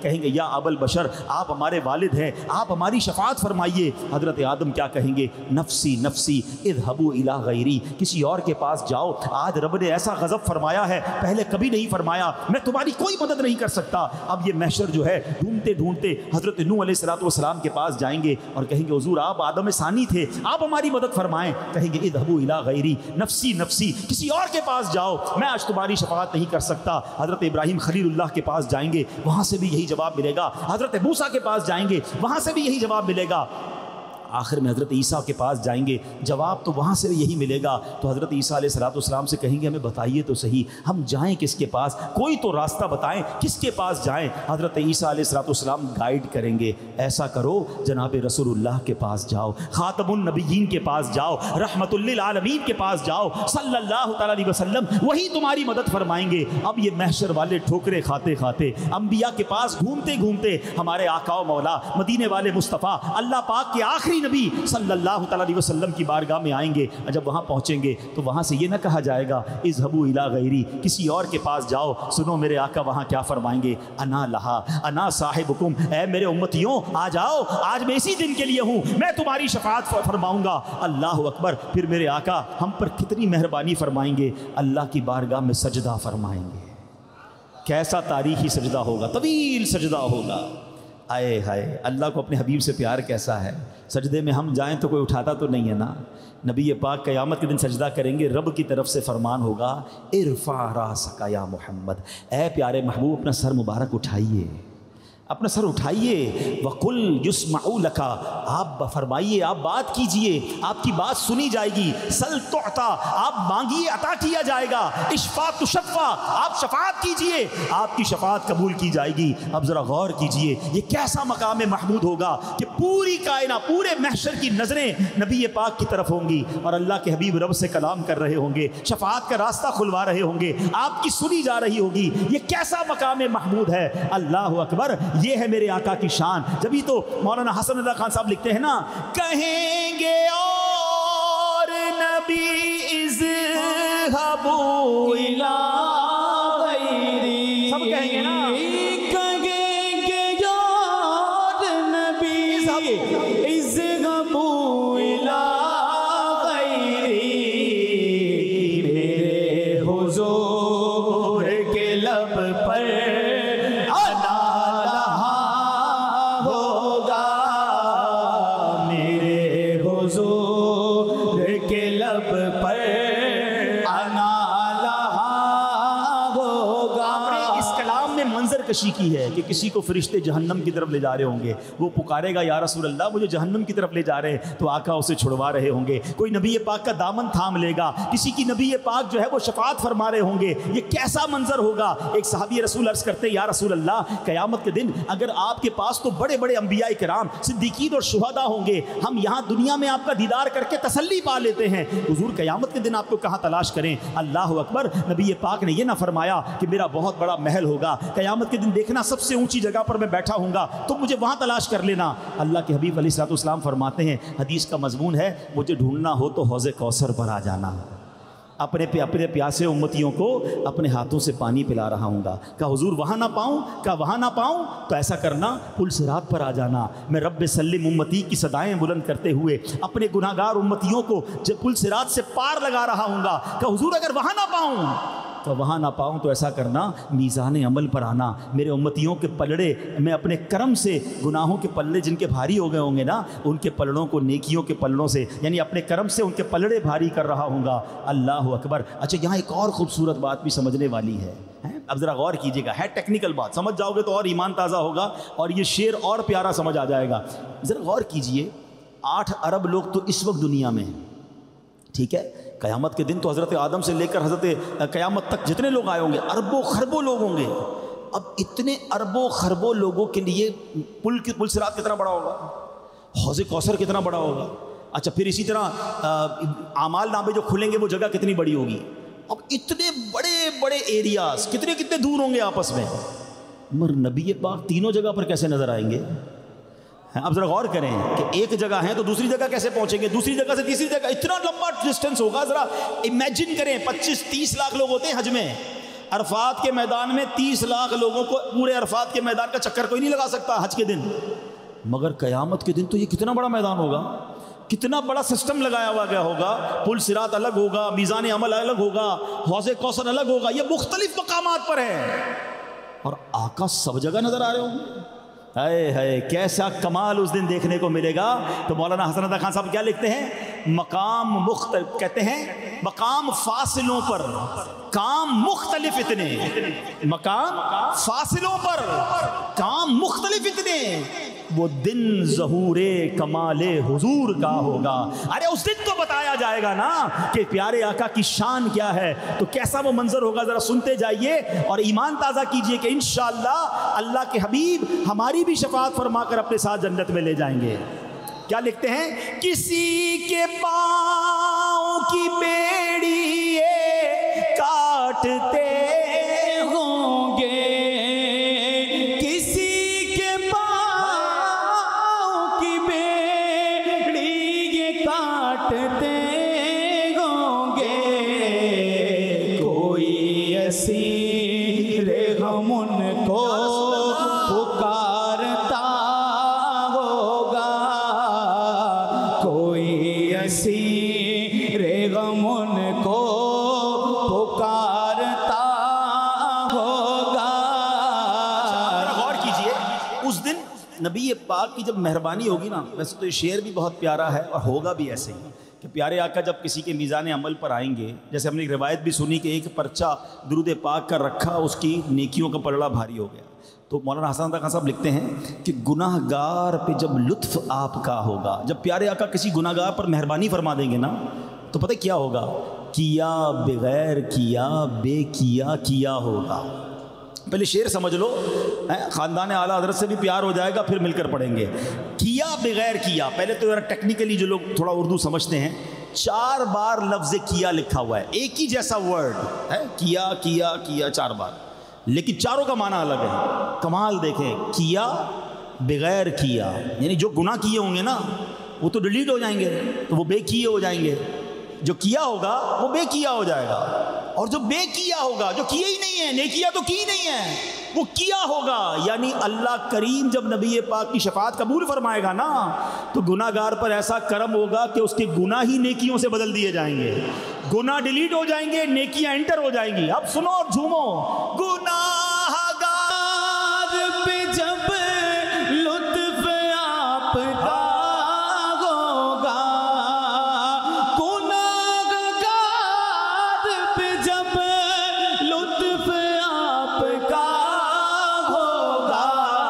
کہیں گے یا ابل بشر، آپ ہمارے والد ہیں، آپ ہماری شفاعت فرمائیے۔ حضرت آدم کیا کہیں گے؟ نفسی نفسی اذهبوا الی غیری، کسی اور کے پاس جاؤ، آج رب نے ایسا غضب فرمایا ہے پہلے کبھی نہیں فرمایا، میں تمہاری کوئی مدد نہیں کر سکتا۔ اب یہ محشر جو ہے ڈھونڈتے ڈھونڈتے حضرت نوح علیہ السلام کے پاس جائیں گے اور کہیں گے حضور آپ آدم ثانی تھے، آپ ہماری مدد فرمائیں۔ کہیں گے اذهبوا الی غیری، نفسی نفسی، کسی اور کے پاس جاؤ، میں آج تمہاری شفاعت نہیں کر سکتا۔ حضرت ابراہیم خلیل اللہ کے پاس جائیں گے، وہاں سے بھی یہی جواب ملے گا۔ حضرت موسیٰ کے پاس جائیں گے، وہاں سے بھی یہی جواب ملے گا۔ آخر میں حضرت عیسیٰ کے پاس جائیں گے، جواب تو وہاں سے یہی ملے گا۔ تو حضرت عیسیٰ علیہ السلام سے کہیں گے ہمیں بتائیے تو صحیح، ہم جائیں کس کے پاس، کوئی تو راستہ بتائیں، کس کے پاس جائیں۔ حضرت عیسیٰ علیہ السلام گائیڈ کریں گے، ایسا کرو جناب رسول اللہ کے پاس جاؤ، خاتم النبیین کے پاس جاؤ، رحمت للعالمین کے پاس جاؤ صلی اللہ تعالیٰ علیہ وسلم، وہی تمہاری مدد فرمائیں گے۔ اب یہ محشر والے ٹھوکرے کھاتے کھاتے انبیاء کے پاس گھومتے گھومتے ہمارے آقا و مولا مدینے والے مصطفیٰ اللہ پاک کے آخری نبی صلی اللہ تعالیٰ علیہ وسلم کی بارگاہ میں آئیں گے۔ جب وہاں پہنچیں گے تو وہاں سے یہ نہ کہا جائے گا اذهبوا الی غیری، کسی اور کے پاس جاؤ۔ سنو میرے آقا وہاں کیا فرمائیں گے؟ انا لہا انا صاحبکم، اے میرے امتیوں آ جاؤ، آج میں اسی دن کے لیے ہوں، میں تمہاری شفاعت فرماؤں گا۔ اللہ اکبر۔ پھر میرے آقا ہم پر کتنی مہربانی فرمائیں گے، اللہ کی بارگاہ میں سجدہ فرمائیں گے۔ کیسا تاریخی سجدہ ہوگا، طویل سجدہ ہوگا۔ آئے ہائے، اللہ کو اپنے حبیب سے پیار کیسا ہے۔ سجدے میں ہم جائیں تو کوئی اٹھاتا تو نہیں ہے نا۔ نبی پاک قیامت کے دن سجدہ کریں گے، رب کی طرف سے فرمان ہوگا ارفع راسک یا محمد، اے پیارے محبوب اپنا سر مبارک اٹھائیے، اپنا سر اٹھائیے۔ وَقُلْ يُسْمَعُ لَكَ، آپ فرمائیے، آپ بات کیجئے، آپ کی بات سنی جائے گی۔ سل تعطا، آپ مانگیے عطا کیا جائے گا۔ اشفاء تشفع، آپ شفاعت کیجئے، آپ کی شفاعت قبول کی جائے گی۔ اب ذرا غور کیجئے، یہ کیسا مقام محمود ہوگا کہ پوری کائنات، پورے محشر کی نظریں نبی پاک کی طرف ہوں گی اور اللہ کے حبیب رب سے کلام کر رہے ہوں گے، شفاعت کا راستہ کھلوا رہے ہوں گے، آپ کی سنی جا رہی ہوگی۔ یہ کیسا مقام محمود ہے، اللہ اکبر۔ یہ ہے میرے آقا کی شان۔ جبھی تو مولانا حسن اللہ خان صاحب لکھتے ہیں نا، کہیں گے اور نبی اذهبوا الی غیری، سب کہیں گے نا، کہیں گے اور نبی اذهبوا الی غیری، میرے حضور کے لب پر کشی کی ہے کہ کسی کو فرشتے جہنم کی طرف لے جا رہے ہوں گے، وہ پکارے گا یا رسول اللہ مجھے جہنم کی طرف لے جا رہے ہیں، تو آقا اسے چھڑوا رہے ہوں گے۔ کوئی نبی پاک کا دامن تھام لے گا، کسی کی نبی پاک جو ہے وہ شفاعت فرما رہے ہوں گے۔ یہ کیسا منظر ہوگا۔ ایک صحابی رسول عرض کرتے یا رسول اللہ قیامت کے دن اگر آپ کے پاس تو بڑے بڑے انبیاء کرام صدیقین اور شہداء ہوں گے، ہم یہاں دنیا میں آپ کا دیدار کر کے تسلی پا لیتے ہیں، حضور قیامت کے دن آپ کو کہاں تلاش کریں؟ اللہ اکبر۔ نبی پاک نے یہ نہ فرمایا کہ میرا بہت بڑا محل ہوگا، قیامت کے دن دیکھنا سب سے اونچی جگہ پر میں بیٹھا ہوں گا، تو مجھے وہاں تلاش کر لینا۔ اللہ کے حبیب علیہ السلام فرماتے ہیں، حدیث کا مضمون ہے، مجھے ڈھونڈنا ہو تو حوض کوثر پر آ جانا، اپنے پیاسے امتیوں کو اپنے ہاتھوں سے پانی پلا رہا ہوں گا۔ کہا حضور وہاں نہ پاؤں، کہا وہاں نہ پاؤں تو ایسا کرنا پل صراط پر آ جانا، میں رب سلم امتی کی صدائیں بلند کرتے ہوئے اپنے گناہ گار امتیوں کو جب پل صراط سے پار لگا رہا ہوں گا۔ کہا حضور اگر وہاں نہ پاؤں تو وہاں نہ پاؤں تو ایسا کرنا میزان عمل پر آنا، میرے امتیوں کے پلڑے میں اپنے کرم سے گناہوں کے پلڑے جن کے بھاری ہو گئے ہوں گے نا، ان کے پلڑوں کو نیکیوں کے پلڑوں سے یعنی اپنے کرم سے ان کے پلڑے بھاری کر رہا ہوں گا۔ اللہ اکبر۔ اچھا یہاں ایک اور خوبصورت بات بھی سمجھنے والی ہے، اب ذرا غور کیجیے گا، ہے ٹیکنیکل بات، سمجھ جاؤ گے تو اور ایمان تازہ ہوگا اور یہ شعر اور پیارا سمجھ آ جائے گا۔ ذرا غور کیجیے، 8 ارب لوگ تو اس وقت دنیا میں ہیں، ٹھیک ہے، قیامت کے دن تو حضرت آدم سے لے کر حضرت قیامت تک جتنے لوگ آئے ہوں گے اربوں خربوں لوگ ہوں گے۔ اب اتنے اربوں خربوں لوگوں کے لیے پل صراط کتنا بڑا ہوگا، حوض کوثر کتنا بڑا ہوگا۔ اچھا پھر اسی طرح اعمال نامے جو کھلیں گے وہ جگہ کتنی بڑی ہوگی۔ اب اتنے بڑے بڑے ایریاز کتنے دور ہوں گے آپس میں، مگر نبی پاک تینوں جگہ پر کیسے نظر آئیں گے؟ اب ذرا غور کریں کہ ایک جگہ ہے تو دوسری جگہ کیسے پہنچیں گے، دوسری جگہ سے تیسری جگہ، اتنا لمبا ڈسٹینس ہوگا۔ ذرا امیجن کریں 25-30 لاکھ لوگ ہوتے ہیں حج میں، عرفات کے میدان میں 30 لاکھ لوگوں کو پورے عرفات کے میدان کا چکر کوئی نہیں لگا سکتا حج کے دن، مگر قیامت کے دن تو یہ کتنا بڑا میدان ہوگا، کتنا بڑا سسٹم لگایا ہوا گیا ہوگا، پل صراط الگ ہوگا، میزان عمل الگ ہوگا، حوض کوثر الگ ہوگا، یہ مختلف مقامات پر ہے اور آقا سب جگہ نظر آ رہے ہوں گے۔ ہائے ہائے کیسا کمال اس دن دیکھنے کو ملے گا۔ تو مولانا حسن عطا خان صاحب کیا لکھتے ہیں، مقام مختلف، کہتے ہیں مقام فاصلوں پر کام مختلف اتنے، مقام فاصلوں پر کام مختلف اتنے، وہ دن ظہور کمال حضور کا ہوگا۔ ارے اس دن تو بتایا جائے گا نا کہ پیارے آقا کی شان کیا ہے، تو کیسا وہ منظر ہوگا، ذرا سنتے جائیے اور ایمان تازہ کیجئے کہ انشاءاللہ اللہ کے حبیب ہماری بھی شفاعت فرما کر اپنے ساتھ جنت میں لے جائیں گے۔ کیا لکھتے ہیں، کسی کے پاؤں کی بیڑی یہ کاٹتے ہوں گے، کسی کے پاؤں کی بیڑی یہ کاٹتے ہوں گے، کوئی اسیر غم ان کو پکارتا ہوگا، کوئی اسیر غم ان کو پکارتا ہوگا۔ غور کیجئے اس دن نبی پاک کی جب مہربانی ہوگی نا، ویسے تو یہ شعر بھی بہت پیارا ہے اور ہوگا بھی ایسے ہی کہ پیارے آقا جب کسی کے میزان عمل پر آئیں گے، جیسے ہم نے ایک روایت بھی سنی کہ ایک پرچہ درود پاک کا رکھا، اس کی نیکیوں کا پلڑا بھاری ہو گیا، تو مولانا حسن عطا خان صاحب لکھتے ہیں کہ گناہ گار پہ جب لطف آپ کا ہوگا، جب پیارے آقا کسی گناہ گار پر مہربانی فرما دیں گے نا، تو پتہ کیا ہوگا، کیا بغیر کیا بے کیا ہوگا۔ پہلے شعر سمجھ لو، خاندان اعلیٰ حضرت سے بھی پیار ہو جائے گا، پھر مل کر پڑھیں گے۔ کیا بغیر کیا، پہلے تو ذرا ٹیکنیکلی جو لوگ تھوڑا اردو سمجھتے ہیں، 4 بار لفظ کیا لکھا ہوا ہے، ایک ہی جیسا ورڈ ہے، کیا 4 بار، لیکن چاروں کا معنی الگ ہے۔ کمال دیکھیں، کیا بغیر کیا، یعنی جو گناہ کیے ہوں گے نا وہ تو ڈیلیٹ ہو جائیں گے، تو وہ بے کیے ہو جائیں گے، جو کیا ہوگا وہ بے کیا ہو جائے گا، اور جو بے کیا ہوگا، جو کیے ہی نہیں ہے، نیکیاں تو کی نہیں ہے، وہ کیا ہوگا۔ یعنی اللہ کریم جب نبی پاک کی شفاعت قبول فرمائے گا نا، تو گناہ گار پر ایسا کرم ہوگا کہ اس کے گناہ ہی نیکیوں سے بدل دیے جائیں گے، گناہ ڈیلیٹ ہو جائیں گے، نیکیاں انٹر ہو جائیں گی۔ اب سنو اور جھومو، گناہ گار پہ جب لطف آپ کا ہوگا، گناہ گار پہ جب لطف آپ کا ہوگا،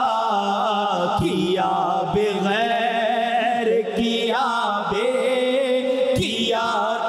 کیا بغیر کیا بے کیا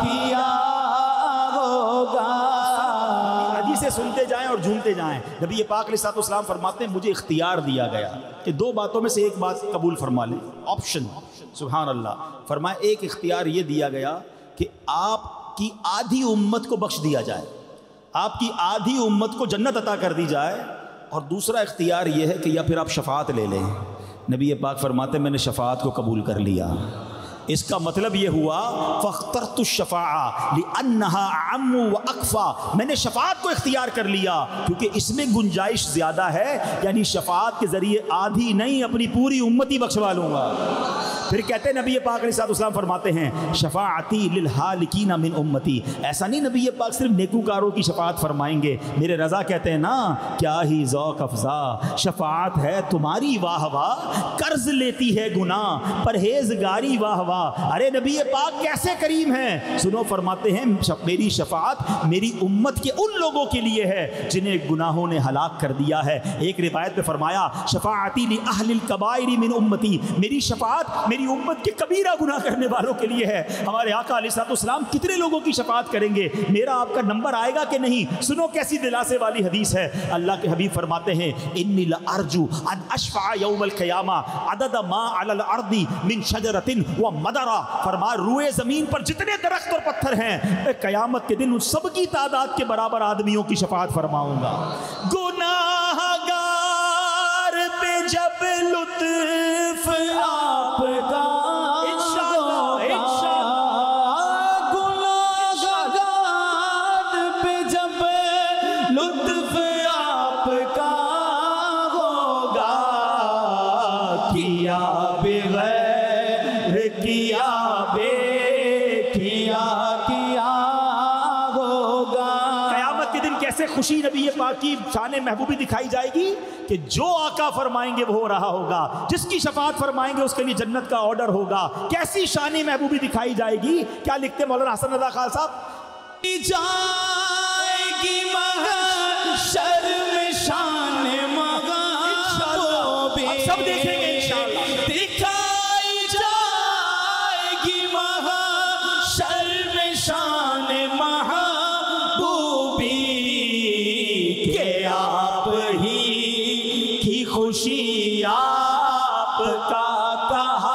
ہوگا۔ حدیثیں سنتے جائیں اور جھومتے جائیں۔ نبی پاک علیہ الصلوۃ والسلام فرماتے ہیں مجھے اختیار دیا گیا کہ 2 باتوں میں سے ایک بات قبول فرما لیں، آپشن، سبحان اللہ۔ فرمایا ایک اختیار یہ دیا گیا کہ آپ کی آدھی امت کو بخش دیا جائے، آپ کی آدھی امت کو جنت عطا کر دی جائے، اور دوسرا اختیار یہ ہے کہ یا پھر آپ شفاعت لے لیں۔ نبی پاک فرماتے ہیں میں نے شفاعت کو قبول کر لیا۔ اس کا مطلب یہ ہوا فاخترت الشفاعہ لأنها اعم واکفا، میں نے شفاعت کو اختیار کر لیا کیونکہ اس میں گنجائش زیادہ ہے، یعنی شفاعت کے ذریعے آدھی نہیں اپنی پوری امتی بخشوا لوں گا۔ پھر کہتے ہیں نبی پاک علیہ الصلوۃ والسلام فرماتے ہیں شفاعتی للہالکین من امتی، ایسا نہیں نبی پاک صرف نیکوکاروں کی شفاعت فرمائیں گے، میرے رضا کہتے ہیں نا کیا ہی ذوق افزا شفاعت ہے تمہاری واہ واہ، قرض لیتی ہے گناہ پرہیزگاری واہ واہ۔ ارے نبی پاک کیسے کریم ہیں، سنو فرماتے ہیں میری شفاعت میری امت کے ان لوگوں کے لیے ہے جنہیں گناہوں نے ہلاک کر دیا ہے۔ ایک روایت میں فرمایا شفاعتی لأہل الکبائر من امتی، میری شفاعت میری امت کے کبیرہ گناہ کرنے والوں کے لیے ہے۔ ہمارے آقا علیہ الصلوۃ والسلام کتنے لوگوں کی شفاعت کریں گے، میرا آپ کا نمبر آئے گا کہ نہیں؟ سنو کیسی دلاسے والی حدیث ہے، اللہ کے حبیب فرماتے ہیں انی لارجو ان اشفع یوم القیامہ عدد ما علی الارض من شجرۃ ومدرا، فرما روئے زمین پر جتنے درخت اور پتھر ہیں میں قیامت کے دن ان سب کی تعداد کے برابر آدمیوں کی شفاعت فرماؤں گا۔ گناہ گار پہ جب لطف آپ کا گناہ گار پہ جب لطف کیا بے کیا ہوگا. قیامت کے دن کیسے خوشی نبی پاک کی شان محبوبی دکھائی جائے گی کہ جو آقا فرمائیں گے وہ ہو رہا ہوگا, جس کی شفاعت فرمائیں گے اس کے لیے جنت کا آرڈر ہوگا. کیسی شان محبوبی دکھائی جائے گی. کیا لکھتے مولانا حسن رضا خان صاحب, جائے گی محشر میں شان محبوبی, سب دیکھیں گے انشاءاللہ. دکھائی جائے گی محشر میں شان محبوبی, کہ آپ ہی کی خوشی آپ کا کہا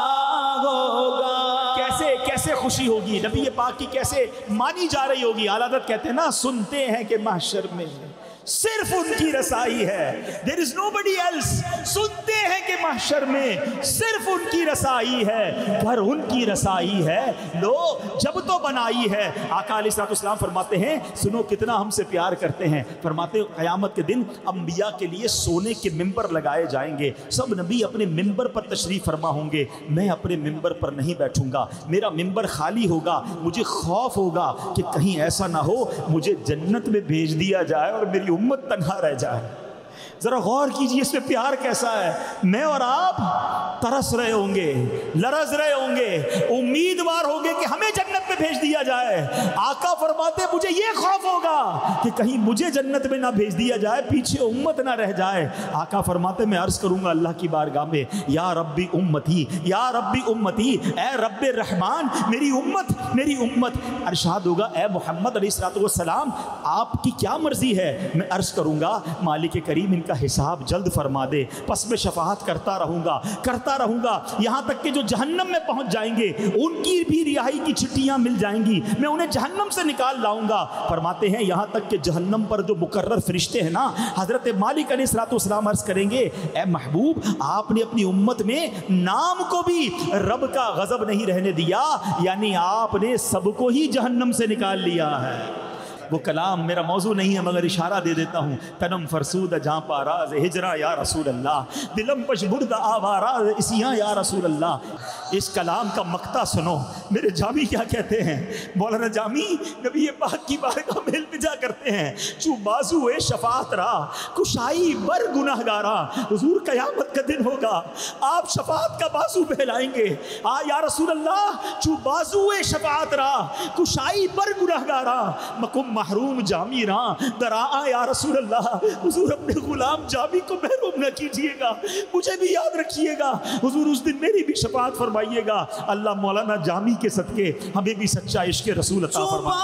ہوگا. کیسے خوشی ہوگی نبی پاک کی, کیسے مانی جا رہی ہوگی. اعلیٰ حضرت کہتے ہیں نا, سنتے ہیں کہ محشر میں صرف ان کی رسائی ہے, there is nobody else. سنتے ہیں کہ محشر میں صرف ان کی رسائی ہے, گھر ان کی رسائی ہے, لو جب تو بنائی ہے. آقا علیہ السلام فرماتے ہیں, سنو کتنا ہم سے پیار کرتے ہیں. فرماتے ہیں قیامت کے دن انبیاء کے لیے سونے کے ممبر لگائے جائیں گے. سب نبی اپنے ممبر پر تشریف فرما ہوں گے. میں اپنے ممبر پر نہیں بیٹھوں گا, میرا ممبر خالی ہوگا. مجھے خوف ہوگا کہ کہیں ایسا نہ ہو مجھے جنت میں بھیج دیا جائے اور میری امت تنہا رہ جائے. ذرا غور کیجئے اس میں پیار کیسا ہے. میں اور آپ ترس رہے ہوں گے, لرز رہے ہوں گے, امیدوار ہوں گے کہ ہمیں جنت میں بھیج دیا جائے. آقا فرماتے مجھے یہ خوف ہوگا کہ کہیں مجھے جنت میں نہ بھیج دیا جائے, پیچھے امت نہ رہ جائے. آقا فرماتے میں عرض کروں گا اللہ کی بارگاہ میں, یا ربی امتی, یا ربی امتی, اے رب رحمان میری امت, میری امت. ارشاد ہوگا اے محمد علیہ السلام آپ کی کیا مرضی ہے. میں عرض کروں گا مالک کریم ان کا حساب جلد فرما دے. پس میں شفاعت کرتا رہوں گا یہاں تک کہ جو جہنم میں پہنچ جائیں گے ان کی بھی رہائی کی چھٹیاں مل جائیں گی, میں انہیں جہنم سے نکال لاؤں گا. فرماتے ہیں یہاں تک کہ جہنم پر جو مقرر فرشتے ہیں نا, حضرت مالک علیہ السلام عرض کریں گے اے محبوب آپ نے اپنی امت میں نام کو بھی رب کا غضب نہیں رہنے دیا, یعنی آپ نے سب کو ہی جہنم سے نکال لیا ہے. وہ کلام میرا موضوع نہیں ہے مگر اشارہ دے دیتا ہوں. تنم فرسود جہاں پاراز ہجرا یا رسول اللہ, دلم پش برد آواراز اسیاں یا رسول اللہ. اس کلام کا مقطع سنو. میرے جامی کیا کہتے ہیں, مولانا جامی نبی پاک کی بارگاہ میں التجا کرتے ہیں, چو بازو شفاعت را کشائی بر گناہ گارا. حضور قیامت کا دن ہوگا, آپ شفاعت کا بازو پھیلائیں گے. یا رسول اللہ چو بازو شفاعت را کشائی بر گناہ گارا, مکم محروم جامی راں درآ یا رسول اللہ. حضور اپنے غلام جامی کو محروم نہ کیجئے گا, مجھے بھی یاد رکھیے گا. حضور اس دن میری بھی شفاعت فرمائیے گا. اللہ مولانا جامی کے صدقے ہمیں بھی سچا عشق رسول عطا فرمائے.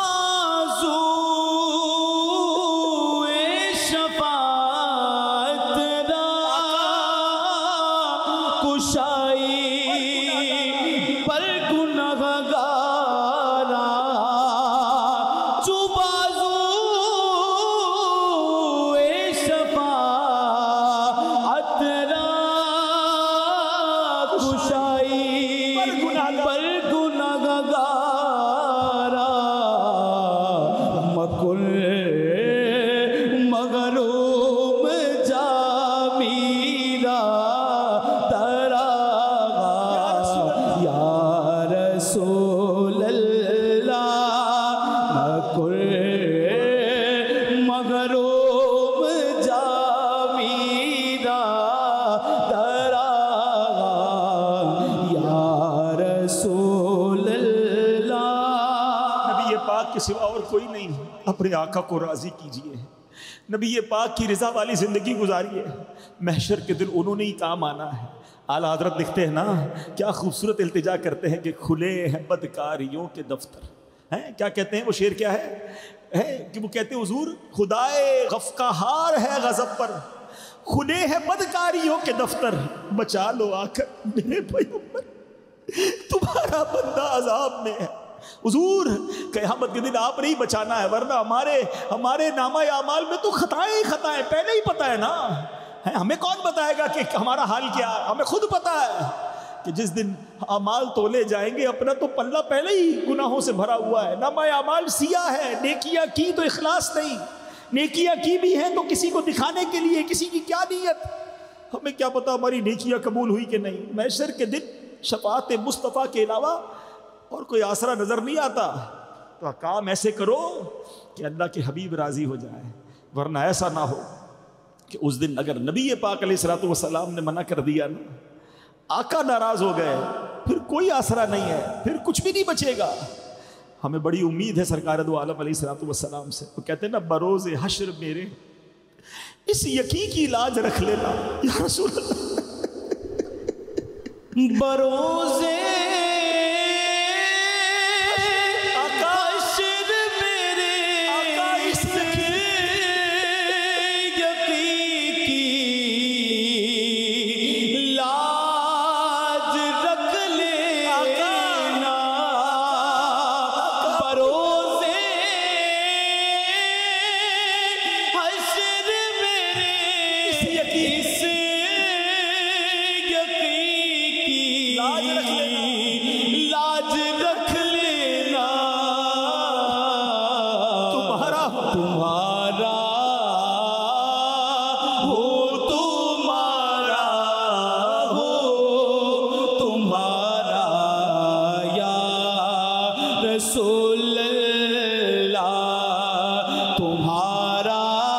سوا اور کوئی نہیں, اپنے آقا کو راضی کیجئے, نبی پاک کی رضا والی زندگی گزاریے. محشر کے دن انہوں نے ہی کام آنا ہے. اعلیٰ حضرت لکھتے ہیں نا, کیا خوبصورت التجا کرتے ہیں کہ کھلے ہیں بدکاریوں کے دفتر. ہیں کیا کہتے ہیں وہ شعر کیا ہے کہ وہ کہتے ہیں حضور خدائے غفقہار ہے غضب پر, کھلے ہیں بدکاریوں کے دفتر, بچا لو آ کر میرے پیغمبر تمہارا بندہ عذاب میں ہے. حضور قیامت کے دن آپ نے ہی بچانا ہے, ورنہ ہمارے نامہ اعمال میں تو خطائیں ہی خطائیں پہلے ہی پتہ ہے نا. ہمیں کون بتائے گا کہ ہمارا حال کیا ہے, ہمیں خود پتہ ہے کہ جس دن اعمال تولے جائیں گے اپنا تو پلہ پہلے ہی گناہوں سے بھرا ہوا ہے. نامہ اعمال سیاہ ہے, نیکیاں کی تو اخلاص نہیں, نیکیاں کی بھی ہیں تو کسی کو دکھانے کے لیے, کسی کی کیا نیت, ہمیں کیا پتہ ہماری نیکیاں قبول ہوئی کہ نہیں. محشر کے دن شفاعت مصطفیٰ کے علاوہ اور کوئی آسرا نظر نہیں آتا، تو کام ایسے کرو کہ اللہ کے حبیب راضی ہو جائیں، ورنہ ایسا نہ ہو کہ اس دن اگر نبی پاک علیہ الصلوۃ والسلام نے منع کر دیا نا، آقا ناراض ہو گئے، پھر کوئی آسرا نہیں ہے، پھر کچھ بھی نہیں بچے گا۔ ہمیں بڑی امید ہے سرکار دو عالم علیہ الصلوۃ والسلام سے، وہ کہتے ہیں نا بروز حشر میرے اس یقین کی لاج رکھ لینا یا رسول اللہ، بروز حشر میرے اس یقین کی لاج رکھ لینا، بروز حشر میرے اس لاج رکھ لینا، تمہارا ہو تمہارا یا رسول اللہ، تمہارا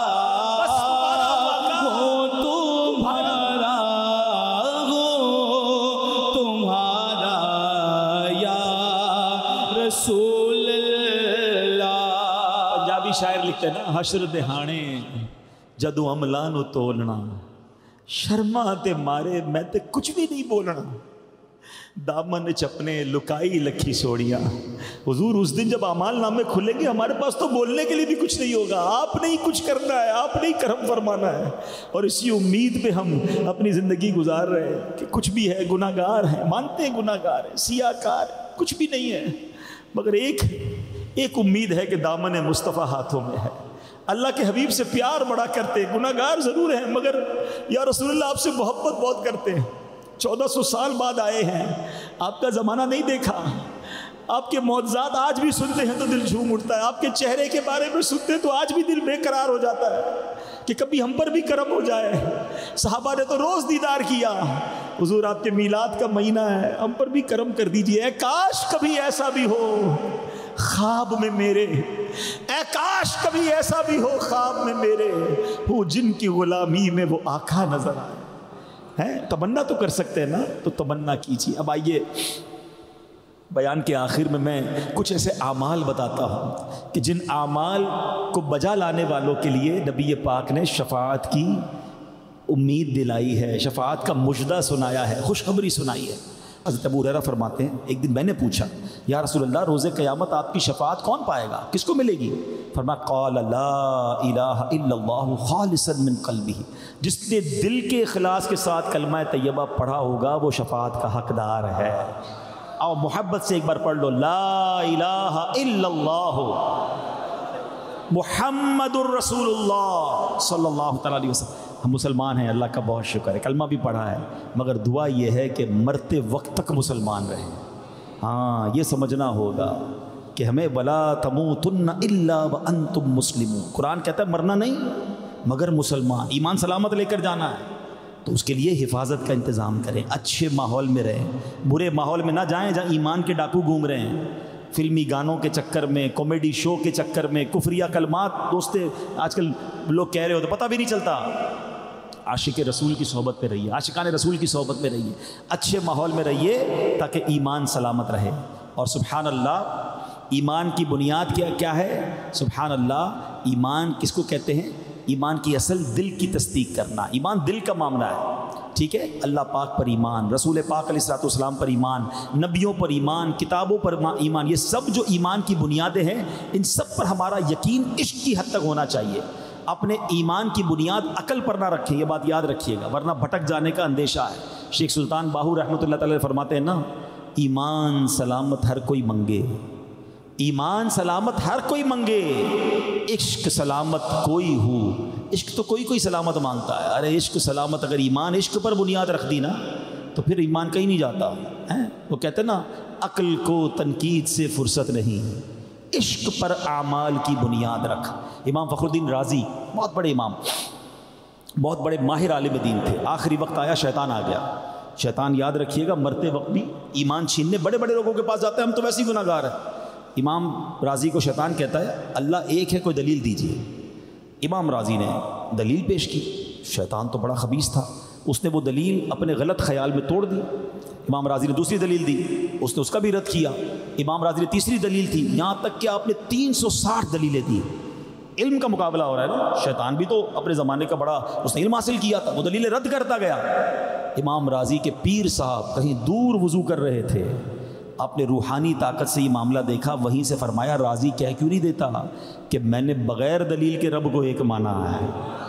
رسول اللہ۔ پنجابی شاعر لکھتے ہیں نا، حشر دہانے جدو عملاں نو تولنا، شرما تے مارے میں تے کچھ بھی نہیں بولنا، دامن چپنے لکائی لکھی سوڑیاں۔ حضور اس دن جب اعمال نامے کھلیں گے ہمارے پاس تو بولنے کے لیے بھی کچھ نہیں ہوگا، آپ نے ہی کچھ کرنا ہے، آپ نے ہی کرم فرمانا ہے، اور اسی امید پہ ہم اپنی زندگی گزار رہے ہیں کہ کچھ بھی ہے، گناہ گار ہیں، مانتے ہیں گناہ گار ہیں، سیاہ کار ہیں، کچھ بھی نہیں ہے، مگر ایک امید ہے کہ دامن مصطفیٰ ہاتھوں میں ہے، اللہ کے حبیب سے پیار بڑا کرتے ہیں، گناہ گار ضرور ہیں مگر یا رسول اللہ آپ سے محبت بہت کرتے ہیں، 1400 سال بعد آئے ہیں، آپ کا زمانہ نہیں دیکھا، آپ کے معجزات آج بھی سنتے ہیں تو دل جھوم اٹھتا ہے، آپ کے چہرے کے بارے میں سنتے ہیں تو آج بھی دل بے قرار ہو جاتا ہے کہ کبھی ہم پر بھی کرم ہو جائے۔ صحابہ نے تو روز دیدار کیا، حضور آپ کے میلاد کا مہینہ ہے، ہم پر بھی کرم کر دیجئے، اے کاش کبھی ایسا بھی ہو خواب میں میرے، اے کاش کبھی ایسا بھی ہو خواب میں میرے، ہو جن کی غلامی میں وہ آقا نظر آئے۔ تمنا تو کر سکتے ہیں نا، تو تمنا کیجیے۔ اب آئیے بیان کے آخر میں کچھ ایسے اعمال بتاتا ہوں کہ جن اعمال کو بجا لانے والوں کے لیے نبی پاک نے شفاعت کی امید دلائی ہے، شفاعت کا مژدہ سنایا ہے، خوشخبری سنائی ہے۔ حضرت ابو ہریرہ فرماتے ہیں ایک دن میں نے پوچھا یا رسول اللہ روز قیامت آپ کی شفاعت کون پائے گا، کس کو ملے گی؟ فرمایا قال لا الہ الا اللہ خالصا من قلبہ، جس نے دل کے اخلاص کے ساتھ کلمہ طیبہ پڑھا ہوگا وہ شفاعت کا حقدار ہے۔ اور محبت سے ایک بار پڑھ لو، لا الہ الا اللہ محمد الرسول اللہ صلی اللہ تعالیٰ علیہ وسلم۔ ہم مسلمان ہیں، اللہ کا بہت شکر ہے، کلمہ بھی پڑھا ہے، مگر دعا یہ ہے کہ مرتے وقت تک مسلمان رہیں۔ ہاں یہ سمجھنا ہوگا کہ ہمیں وَلَا تَمُوتُنَّ إِلَّا وَأَنْتُمْ مُسْلِمُونَ، قرآن کہتا ہے مرنا نہیں مگر مسلمان، ایمان سلامت لے کر جانا ہے، تو اس کے لیے حفاظت کا انتظام کریں، اچھے ماحول میں رہیں، برے ماحول میں نہ جائیں جہاں ایمان کے ڈاکو گھوم رہے ہیں، فلمی گانوں کے چکر میں، کامیڈی شو کے چکر میں، کفریہ کلمات دوستے آج کل لوگ کہہ رہے ہوتے پتہ بھی نہیں چلتا۔ عاشق رسول کی صحبت میں رہیے، عاشقان رسول کی صحبت میں رہیے، اچھے ماحول میں رہیے تاکہ ایمان سلامت رہے۔ اور سبحان اللہ، ایمان کی بنیاد کیا ہے؟ سبحان اللہ، ایمان کس کو کہتے ہیں؟ ایمان کی اصل دل کی تصدیق کرنا، ایمان دل کا معاملہ ہے، ٹھیک ہے؟ اللہ پاک پر ایمان، رسول پاک علیہ الصلوۃ والسلام پر ایمان، نبیوں پر ایمان، کتابوں پر ایمان، یہ سب جو ایمان کی بنیادیں ہیں ان سب پر ہمارا یقین عشق کی حد تک ہونا چاہیے۔ اپنے ایمان کی بنیاد عقل پر نہ رکھیں، یہ بات یاد رکھیے گا ورنہ بھٹک جانے کا اندیشہ ہے۔ شیخ سلطان باہو رحمۃ اللہ تعالی فرماتے ہیں نا، ایمان سلامت ہر کوئی منگے، ایمان سلامت ہر کوئی منگے، عشق سلامت کوئی ہو، عشق تو کوئی سلامت مانگتا ہے، ارے عشق سلامت، اگر ایمان عشق پر بنیاد رکھ دی نا تو پھر ایمان کہیں نہیں جاتا ہے۔ وہ کہتے ہیں نا، عقل کو تنقید سے فرصت نہیں، عشق پر اعمال کی بنیاد رکھ۔ امام فخر الدین رازی بہت بڑے امام، بہت بڑے ماہر عالم دین تھے، آخری وقت آیا شیطان آ گیا، شیطان یاد رکھیے گا مرتے وقت بھی ایمان چھیننے بڑے بڑے لوگوں کے پاس جاتا ہے، ہم تو ویسے ہی گناہ گار ہیں۔ امام راضی کو شیطان کہتا ہے اللہ ایک ہے، کوئی دلیل دیجیے۔ امام راضی نے دلیل پیش کی، شیطان تو بڑا خبیث تھا، اس نے وہ دلیل اپنے غلط خیال میں توڑ دی۔ امام راضی نے دوسری دلیل دی، اس نے اس کا بھی رد کیا۔ امام راضی نے تیسری دلیل تھی، یہاں تک کہ آپ نے 360 دلیلیں دی۔ علم کا مقابلہ ہو رہا ہے نا، شیطان بھی تو اپنے زمانے کا بڑا، اس نے علم حاصل کیا تھا، وہ دلیلیں رد کرتا گیا۔ امام راضی کے پیر صاحب کہیں دور وضو کر رہے تھے، آپ نے روحانی طاقت سے یہ معاملہ دیکھا، وہیں سے فرمایا راضی کہہ کیوں نہیں دیتا کہ میں نے بغیر دلیل کے رب کو ایک مانا ہے۔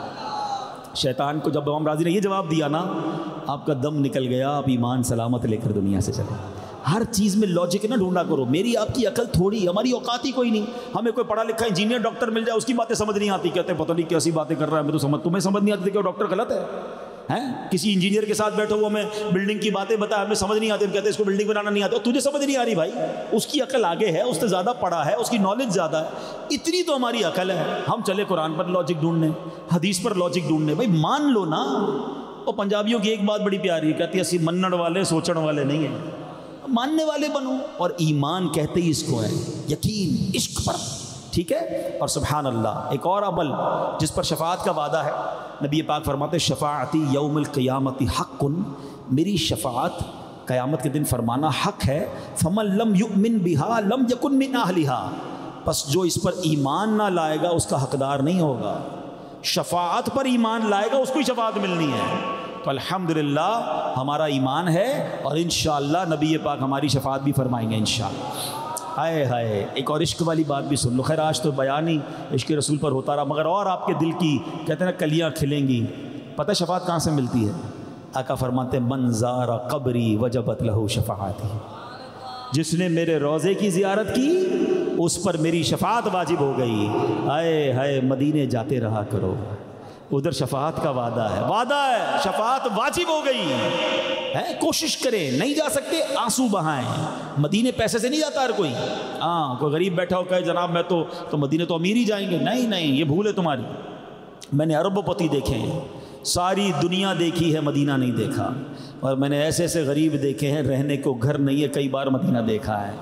شیطان کو جب امام راضی نے یہ جواب دیا نا، آپ کا دم نکل گیا، آپ ایمان سلامت لے کر دنیا سے چلے۔ ہر چیز میں لاجک نہ ڈھونڈا کرو، میری آپ کی عقل تھوڑی، ہماری اوقات ہی کوئی نہیں۔ ہمیں کوئی پڑھا لکھا انجینئر ڈاکٹر مل جائے، اس کی باتیں سمجھ نہیں آتی، کہتے ہیں پتہ نہیں کیسی باتیں کر رہا ہے، میں تو تمہیں سمجھ نہیں آتی کہ وہ ڈاکٹر غلط ہے۔ کسی انجینئر کے ساتھ بیٹھو، وہ ہمیں بلڈنگ کی باتیں بتا، ہمیں سمجھ نہیں آتی، ہم کہتے ہیں اس کو بلڈنگ بنانا نہیں آتا، تجھے سمجھ نہیں آ رہی بھائی، اس کی عقل آگے ہے، اس نے زیادہ پڑھا ہے، اس کی نالج زیادہ ہے، اتنی تو ہماری عقل ہے۔ ہم چلے قرآن پر لاجک ڈھونڈنے، حدیث پر لاجک ڈھونڈنے، بھائی مان لو نا۔ اور پنجابیوں کی ایک بات بڑی پیاری ہے، کہتی ہے اسی منن والے سوچن والے نہیں ہیں، ماننے والے بنو۔ اور ایمان کہتے ہی اس کو ہے، یقین عشق پر، ٹھیک ہے۔ اور سبحان اللہ، ایک اور عمل جس پر شفاعت کا وعدہ ہے، نبی پاک فرماتے شفاعتی یوم القیامت حق، میری شفاعت قیامت کے دن فرمانا حق ہے۔ فمن لم یؤمن بہا لم یکن من اہلہا، پس جو اس پر ایمان نہ لائے گا اس کا حقدار نہیں ہوگا۔ شفاعت پر ایمان لائے گا اس کو ہی شفاعت ملنی ہے۔ تو الحمدللہ ہمارا ایمان ہے، اور انشاءاللہ نبی پاک ہماری شفاعت بھی فرمائیں گے انشاءاللہ۔ ہائے ہائے، ایک اور عشق والی بات بھی سن لو۔ خیر آج تو بیان ہی عشق رسول پر ہوتا رہا، مگر اور آپ کے دل کی کہتے ہیں نا کلیاں کھلیں گی۔ پتہ شفاعت کہاں سے ملتی ہے؟ آقا فرماتے من زار قبری وجبت لہو شفاعتی، جس نے میرے روضے کی زیارت کی اس پر میری شفاعت واجب ہو گئی۔ ہائے ہائے، مدینے جاتے رہا کرو، ادھر شفاعت کا وعدہ ہے، وعدہ ہے، شفاعت واجب ہو گئی ہے۔ کوشش کریں، نہیں جا سکتے آنسو بہائیں، مدینے پیسے سے نہیں جاتا ہر کوئی۔ کوئی غریب بیٹھا ہو کہے جناب میں تو مدینے تو امیر ہی جائیں گے، نہیں نہیں، یہ بھول ہے تمہاری۔ میں نے ارب پتی دیکھے ہیں، ساری دنیا دیکھی ہے، مدینہ نہیں دیکھا، اور میں نے ایسے ایسے غریب دیکھے ہیں رہنے کو گھر نہیں ہے، کئی بار مدینہ دیکھا ہے۔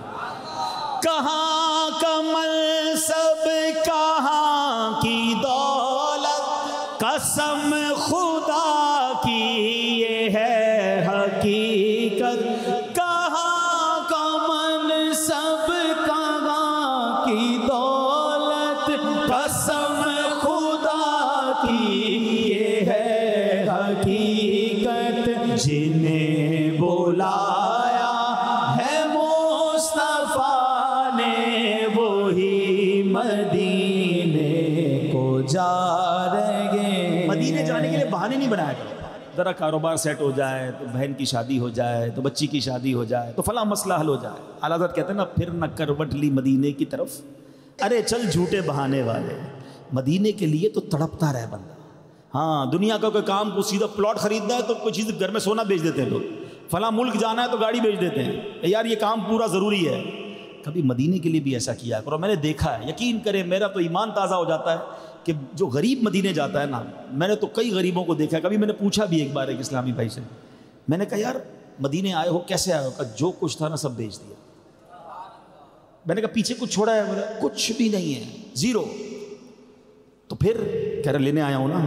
کہاں کا منصب، کہاں کی دولت، قسم خدا کی یہ ہے حقیقت، کہاں کا منصب، کہاں کی دولت، قسم خدا کی یہ ہے حقیقت، جنہیں بلایا ہے مصطفیٰ نے وہی مدینے کو جا رہے ہیں۔ مدینے جانے کے لیے بہانے نہیں بنایا کرو، ذرا کاروبار سیٹ ہو جائے تو بہن کی شادی ہو جائے تو بچی کی شادی ہو جائے تو فلاں مسئلہ حل ہو جائے۔ اعلیٰ حضرت کہتے ہیں نا پھر نہ کروٹ لی مدینے کی طرف، ارے چل جھوٹے بہانے والے، مدینے کے لیے تو تڑپتا رہے بندہ۔ ہاں دنیا کا کوئی کام کو سیدھا پلاٹ خریدنا ہے تو کوئی چیز گھر میں سونا بیچ دیتے ہیں لوگ، فلاں ملک جانا ہے تو گاڑی بیچ دیتے ہیں، یار یہ کام پورا ضروری ہے۔ کبھی مدینے کے لیے بھی ایسا کیا کرو، میں نے دیکھا ہے، یقین کریں میرا تو ایمان تازہ ہو جاتا ہے کہ جو غریب مدینے جاتا ہے نا، میں نے تو کئی غریبوں کو دیکھا ہے۔ کبھی میں نے پوچھا بھی ایک بار ایک اسلامی بھائی سے، میں نے کہا یار مدینے آئے ہو کیسے آئے ہو؟ کہا جو کچھ تھا نا سب بیچ دیا۔ میں نے کہا پیچھے کچھ چھوڑا ہے؟ بولا کچھ بھی نہیں ہے، زیرو۔ تو پھر کہہ رہے لینے آیا ہوں نا،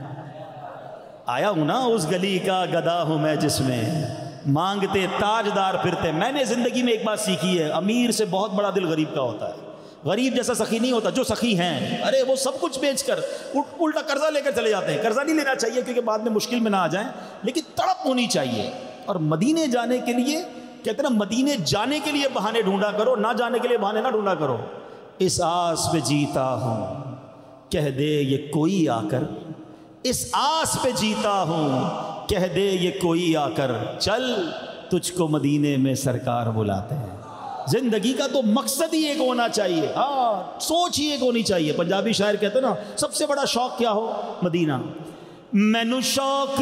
آیا ہوں نا، اس گلی کا گدا ہوں میں جس میں مانگتے تاجدار پھرتے۔ میں نے زندگی میں ایک بات سیکھی ہے، امیر سے بہت بڑا دل غریب کا ہوتا ہے، غریب جیسا سخی نہیں ہوتا۔ جو سخی ہیں ارے وہ سب کچھ بیچ کر الٹا قرضہ لے کر چلے جاتے ہیں۔ قرضہ نہیں لینا چاہیے کیونکہ بعد میں مشکل میں نہ آ جائیں، لیکن تڑپ ہونی چاہیے۔ اور مدینے جانے کے لیے کہتے ہیں نا، مدینے جانے کے لیے بہانے ڈھونڈا کرو، نہ جانے کے لیے بہانے نہ ڈھونڈا کرو۔ اس آس پہ جیتا ہوں کہہ دے یہ کوئی آ کر، اس آس پہ جیتا ہوں کہہ دے یہ کوئی آ کر، چل تجھ کو مدینے میں سرکار بلاتے ہیں۔ زندگی کا تو مقصد ہی ایک ہونا چاہیے، ہاں سوچ ہی ایک ہونی چاہیے۔ پنجابی شاعر کہتے ہیں نا سب سے بڑا شوق کیا ہو؟ مدینہ۔ مینو شوق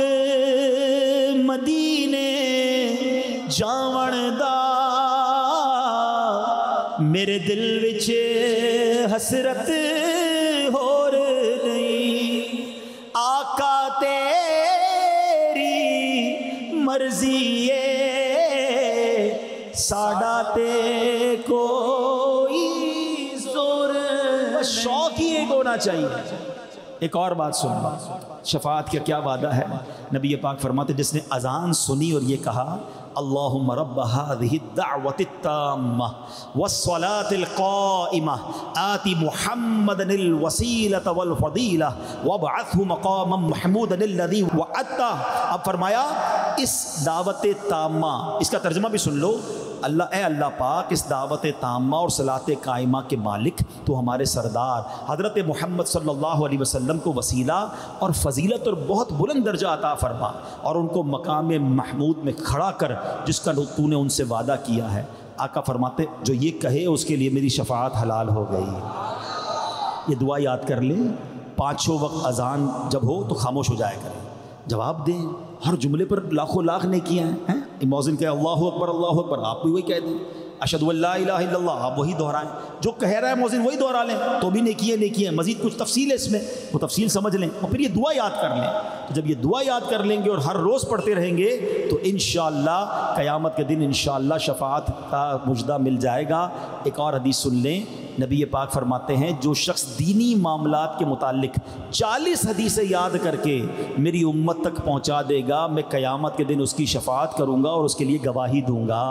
مدینے جاون دا، میرے دل وچ حسرت ہور نہیں، آقا تیری مرضی ساڑاتے کوئی زور، شوق ہی ایک ہونا چاہیے۔ ایک اور بات سنو، شفاعت کا کیا وعدہ ہے؟ نبی پاک فرماتے جس نے اذان سنی اور یہ کہا اللہم رب هذه الدعوة التامة والصلاة القائمة آت محمدا الوسیلة والفضیلة وابعثه مقاما محمودا الذی وعدته۔ اب فرمایا اس دعوت تامہ، اس کا ترجمہ بھی سن لو، اللہ اے اللہ پاک اس دعوت تامہ اور صلاۃ قائمہ کے مالک تو ہمارے سردار حضرت محمد صلی اللہ علیہ وسلم کو وسیلہ اور فضیلت اور بہت بلند درجہ عطا فرما، اور ان کو مقام محمود میں کھڑا کر جس کا تو نے ان سے وعدہ کیا ہے۔ آقا فرماتے جو یہ کہے اس کے لیے میری شفاعت حلال ہو گئی۔ یہ دعا یاد کر لیں، پانچوں وقت اذان جب ہو تو خاموش ہو جائے کریں، جواب دیں، ہر جملے پر لاکھوں لاکھ نیکیاں ہیں۔ مؤذن کہے اللہ اکبر اللہ اکبر، آپ بھی وہی کہہ دیں، اشہد ان لا الہ الا اللہ آپ وہی دہرائیں، جو کہہ رہا ہے مؤذن وہی دہرا لیں، تو بھی نیکیاں مزید کچھ تفصیل ہے اس میں، وہ تفصیل سمجھ لیں، اور پھر یہ دعا یاد کر لیں۔ تو جب یہ دعا یاد کر لیں گے اور ہر روز پڑھتے رہیں گے تو انشاءاللہ قیامت کے دن انشاءاللہ شفاعت کا مجدہ مل جائے گا۔ ایک اور حدیث سن لیں، نبی پاک فرماتے ہیں جو شخص دینی معاملات کے متعلق 40 حدیثیں یاد کر کے میری امت تک پہنچا دے گا، میں قیامت کے دن اس کی شفاعت کروں گا اور اس کے لیے گواہی دوں گا۔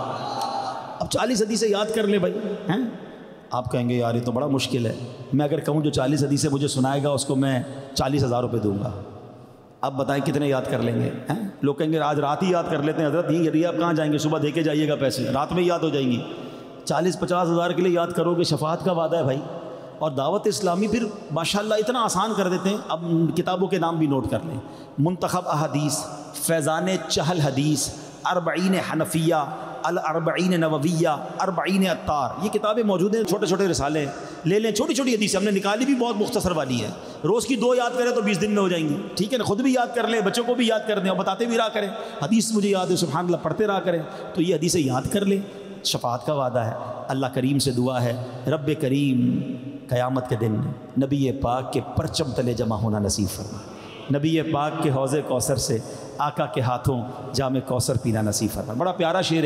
اب 40 حدیثیں یاد کر لیں بھائی، ہیں آپ کہیں گے یار یہ تو بڑا مشکل ہے، میں اگر کہوں جو 40 حدیثیں مجھے سنائے گا اس کو میں 40,000 روپے دوں گا، اب بتائیں کتنے یاد کر لیں گے؟ ہیں لوگ کہیں گے آج رات ہی یاد کر لیتے ہیں حضرت، یہ آپ کہاں جائیں گے، صبح دے کے جائیے گا پیسے، رات میں یاد ہو جائیں گی۔ 40-50 ہزار کے لیے یاد کرو گے، شفاعت کا وعدہ ہے بھائی۔ اور دعوت اسلامی پھر ماشاءاللہ اتنا آسان کر دیتے ہیں، اب کتابوں کے نام بھی نوٹ کر لیں، منتخب احادیث، فیضان چہل حدیث، 40 حنفیہ، الاربعین نوویہ، 40 عطار، یہ کتابیں موجود ہیں، چھوٹے چھوٹے رسالے لے لیں، چھوٹی چھوٹی حدیث ہم نے نکالی بھی بہت مختصر والی ہے، روز کی 2 یاد کریں تو 20 دن میں ہو جائیں گی، ٹھیک ہے نا، خود بھی یاد کر لیں، بچوں کو بھی یاد کر دیں اور بتاتے بھی رہا کریں، حدیث مجھے یاد ہے سبحان اللہ پڑھتے رہا کریں، تو یہ حدیثیں یاد کر لیں۔ شفاعت کا وعدہ ہے، اللہ کریم سے دعا ہے رب کریم قیامت کے دن نبی پاک کے پرچم تلے جمع ہونا نصیب فرما، نبی پاک کے حوض کوثر سے آقا کے ہاتھوں جام کوثر پینا نصیب فرما۔ بڑا پیارا شعر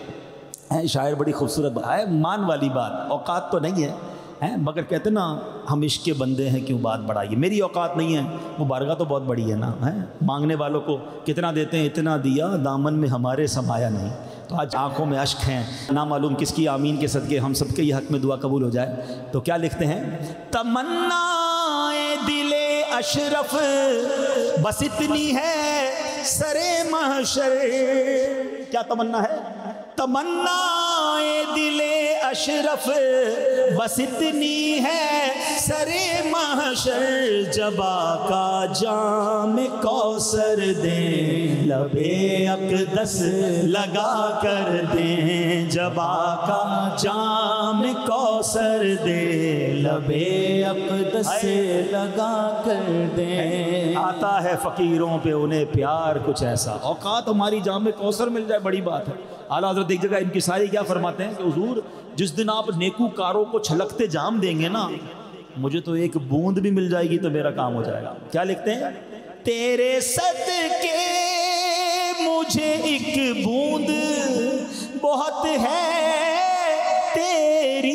ہے، شاعر بڑی خوبصورت بات ہے، مان والی بات، اوقات تو نہیں ہے مگر کہتے نا ہم عشق کے بندے ہیں کیوں بات بڑھائیے، میری اوقات نہیں ہے، وہ بارگاہ تو بہت بڑی ہے نا، مانگنے والوں کو کتنا دیتے ہیں، اتنا دیا دامن میں ہمارے سمایا نہیں، تو آج آنکھوں میں اشک ہیں، نہ معلوم کس کی آمین کے صدقے ہم سب کے یہ حق میں دعا قبول ہو جائے۔ تو کیا لکھتے ہیں، تمنا دل اشرف بس اتنی ہے سرے محشر، کیا تمنا ہے، تمنا دل اشرف بس اتنی ہے سرے محشر، جب آقا جام کوثر دیں لبے اقدس لگا کر دیں، جب آقا جام کوثر دیں لبے اقدس لگا کر دیں، آتا ہے فقیروں پہ انہیں پیار کچھ ایسا، اوقات ہماری جام کوثر مل جائے بڑی بات ہے۔ اعلیٰ حضرت ایک جگہ انکساری کیا فرماتے ہیں کہ حضور جس دن آپ نیکوکاروں کو چھلکتے جام دیں گے نا، مجھے تو ایک بوند بھی مل جائے گی تو میرا کام ہو جائے گا۔ کیا لکھتے ہیں، تیرے صدقے مجھے ایک بوند بہت ہے تیری،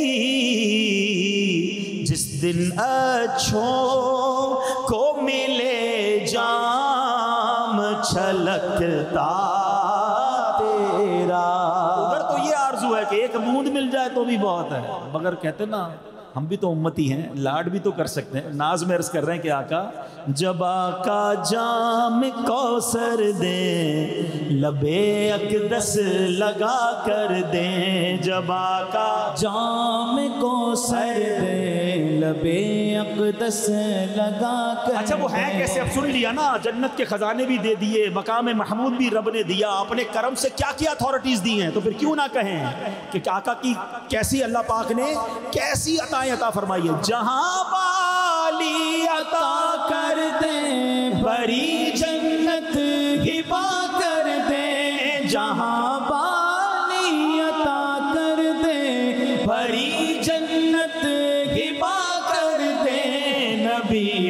جس دن اچھوں کو ملے جام چھلکتا تیرا، ادھر تو یہ آرزو ہے کہ ایک بوند مل جائے تو بھی بہت ہے، مگر کہتے نا ہم بھی تو امتی ہیں، لاڈ بھی تو کر سکتے ہیں، ناز میں عرض کر رہے ہیں کہ آقا جب آقا جام کوثر دیں لبے اقدس لگا کر دیں، جب آقا جام کوثر دیں لبے اقدس لگا کر، اچھا وہ ہے کیسے، اب سن لیا نا، جنت کے خزانے بھی دے دیے، مقام محمود بھی رب نے دیا، اپنے کرم سے کیا کیا اتھارٹیز دی ہیں، تو پھر کیوں نہ کہیں کہ آقا کی کیسی اللہ پاک نے کیسی عطائیں عطا فرمائی ہے، جہاں والی عطا کر دیں بڑی جنت ہبا کر دیں، جہاں والی عطا کر دیں بڑی جنت ہبا کر دیں، نبی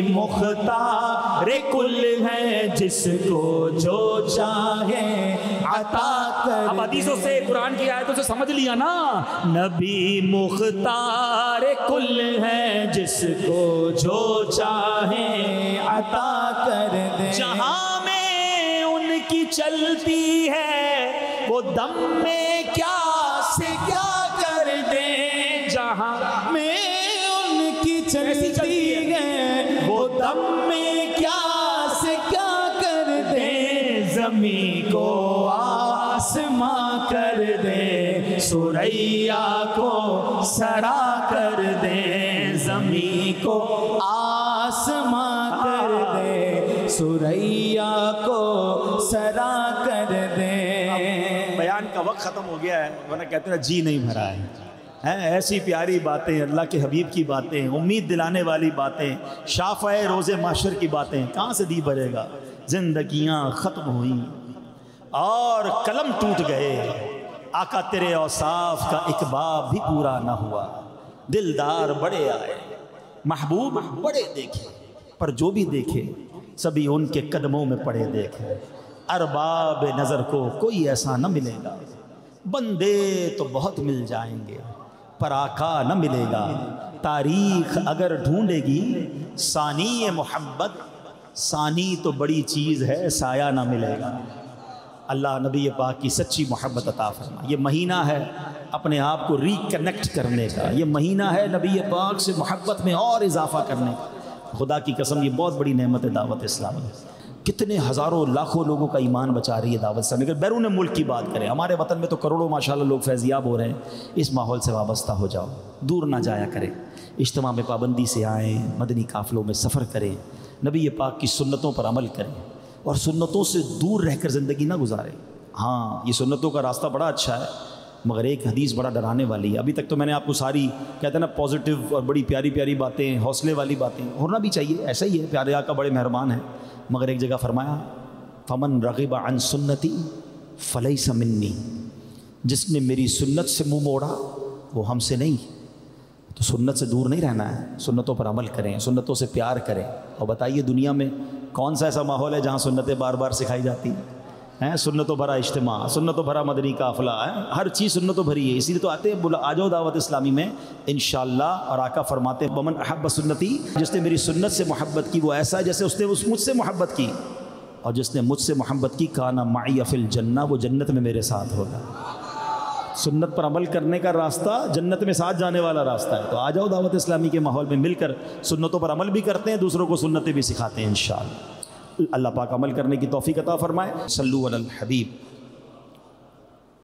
مختار کل ہے جس کو جو چاہے عطا کر اب حدیثوں سے قرآن کی آیتوں سے سمجھ لیا نا، نبی مختار کل ہے جس کو جو چاہے عطا کر دے، جہاں میں ان کی چلتی ہے وہ دم میں کیا سے کیا کر دے، جہاں میں ان کی چلتی ہے وہ دم میں کیا سے کیا کر دے، زمین کو آسماں کر دے، سریا کو سرا کر دے، زمین کو آسماں کر دے، سریا کو سرا کر دے۔ بیان کا وقت ختم ہو گیا ہے، ورنہ کہتے ہیں جی نہیں بھرا ہے۔ ایسی پیاری باتیں، اللہ کے حبیب کی باتیں، امید دلانے والی باتیں، شافع روز محشر کی باتیں، کہاں سے دی بھرے گا؟ زندگیاں ختم ہوئیں اور قلم ٹوٹ گئے، آقا تیرے اوصاف کا ایک باب بھی پورا نہ ہوا، دلدار بڑے آئے، محبوب بڑے دیکھے، پر جو بھی دیکھے سبھی ان کے قدموں میں پڑے دیکھے، ارباب نظر کو کوئی ایسا نہ ملے گا، بندے تو بہت مل جائیں گے پر آقا نہ ملے گا، تاریخ اگر ڈھونڈے گی ثانی محبت، ثانی تو بڑی چیز ہے، سایہ نہ ملے گا۔ اللہ نبی پاک کی سچی محبت عطا فرما۔ یہ مہینہ ہے اپنے آپ کو ریکنیکٹ کرنے کا، یہ مہینہ ہے نبی پاک سے محبت میں اور اضافہ کرنے کا۔ خدا کی قسم یہ بہت بڑی نعمت ہے دعوت اسلامی، کتنے ہزاروں لاکھوں لوگوں کا ایمان بچا رہی ہے دعوت اسلامی۔ اگر بیرون ملک کی بات کریں، ہمارے وطن میں تو کروڑوں ماشاءاللہ لوگ فیضیاب ہو رہے ہیں، اس ماحول سے وابستہ ہو جاؤ، دور نہ جایا کریں، اجتماع میں پابندی سے آئیں، مدنی قافلوں میں سفر کریں، نبی پاک کی سنتوں پر عمل کریں اور سنتوں سے دور رہ کر زندگی نہ گزاریں۔ ہاں یہ سنتوں کا راستہ بڑا اچھا ہے، مگر ایک حدیث بڑا ڈرانے والی ہے۔ ابھی تک تو میں نے آپ کو ساری کہتے ہیں نا پازیٹیو اور بڑی پیاری پیاری باتیں، حوصلے والی باتیں، ہونا بھی چاہیے، ایسا ہی ہے، پیارے آقا بڑے مہربان ہیں، مگر ایک جگہ فرمایا فمن رغب عن سنتی فلیس منی، جس نے میری سنت سے منہ موڑا وہ ہم سے نہیں۔ تو سنت سے دور نہیں رہنا ہے، سنتوں پر عمل کریں، سنتوں سے پیار کریں۔ اور بتائیے دنیا میں کون سا ایسا ماحول ہے جہاں سنتیں بار بار سکھائی جاتی ہیں؟ سنتوں بھرا اجتماع، سنتوں بھرا مدنی قافلہ ہے، ہر چیز سنتوں بھری ہے، اسی لیے تو آتے ہیں بولا آ جاؤ دعوت اسلامی میں انشاءاللہ۔ اور آقا فرماتے ہیں ومن احب سنتی، جس نے میری سنت سے محبت کی وہ ایسا ہے جیسے اس نے مجھ سے محبت کی، اور جس نے مجھ سے محبت کی کان معی فی الجنہ، وہ جنت میں میرے ساتھ ہوگا۔ سنت پر عمل کرنے کا راستہ جنت میں ساتھ جانے والا راستہ ہے۔ تو آ جاؤ دعوت اسلامی کے ماحول میں مل کر سنتوں پر عمل بھی کرتے ہیں، دوسروں کو سنتیں بھی سکھاتے ہیں انشاءاللہ۔ اللہ پاک عمل کرنے کی توفیق عطا فرمائے۔ صلو علی الحبیب۔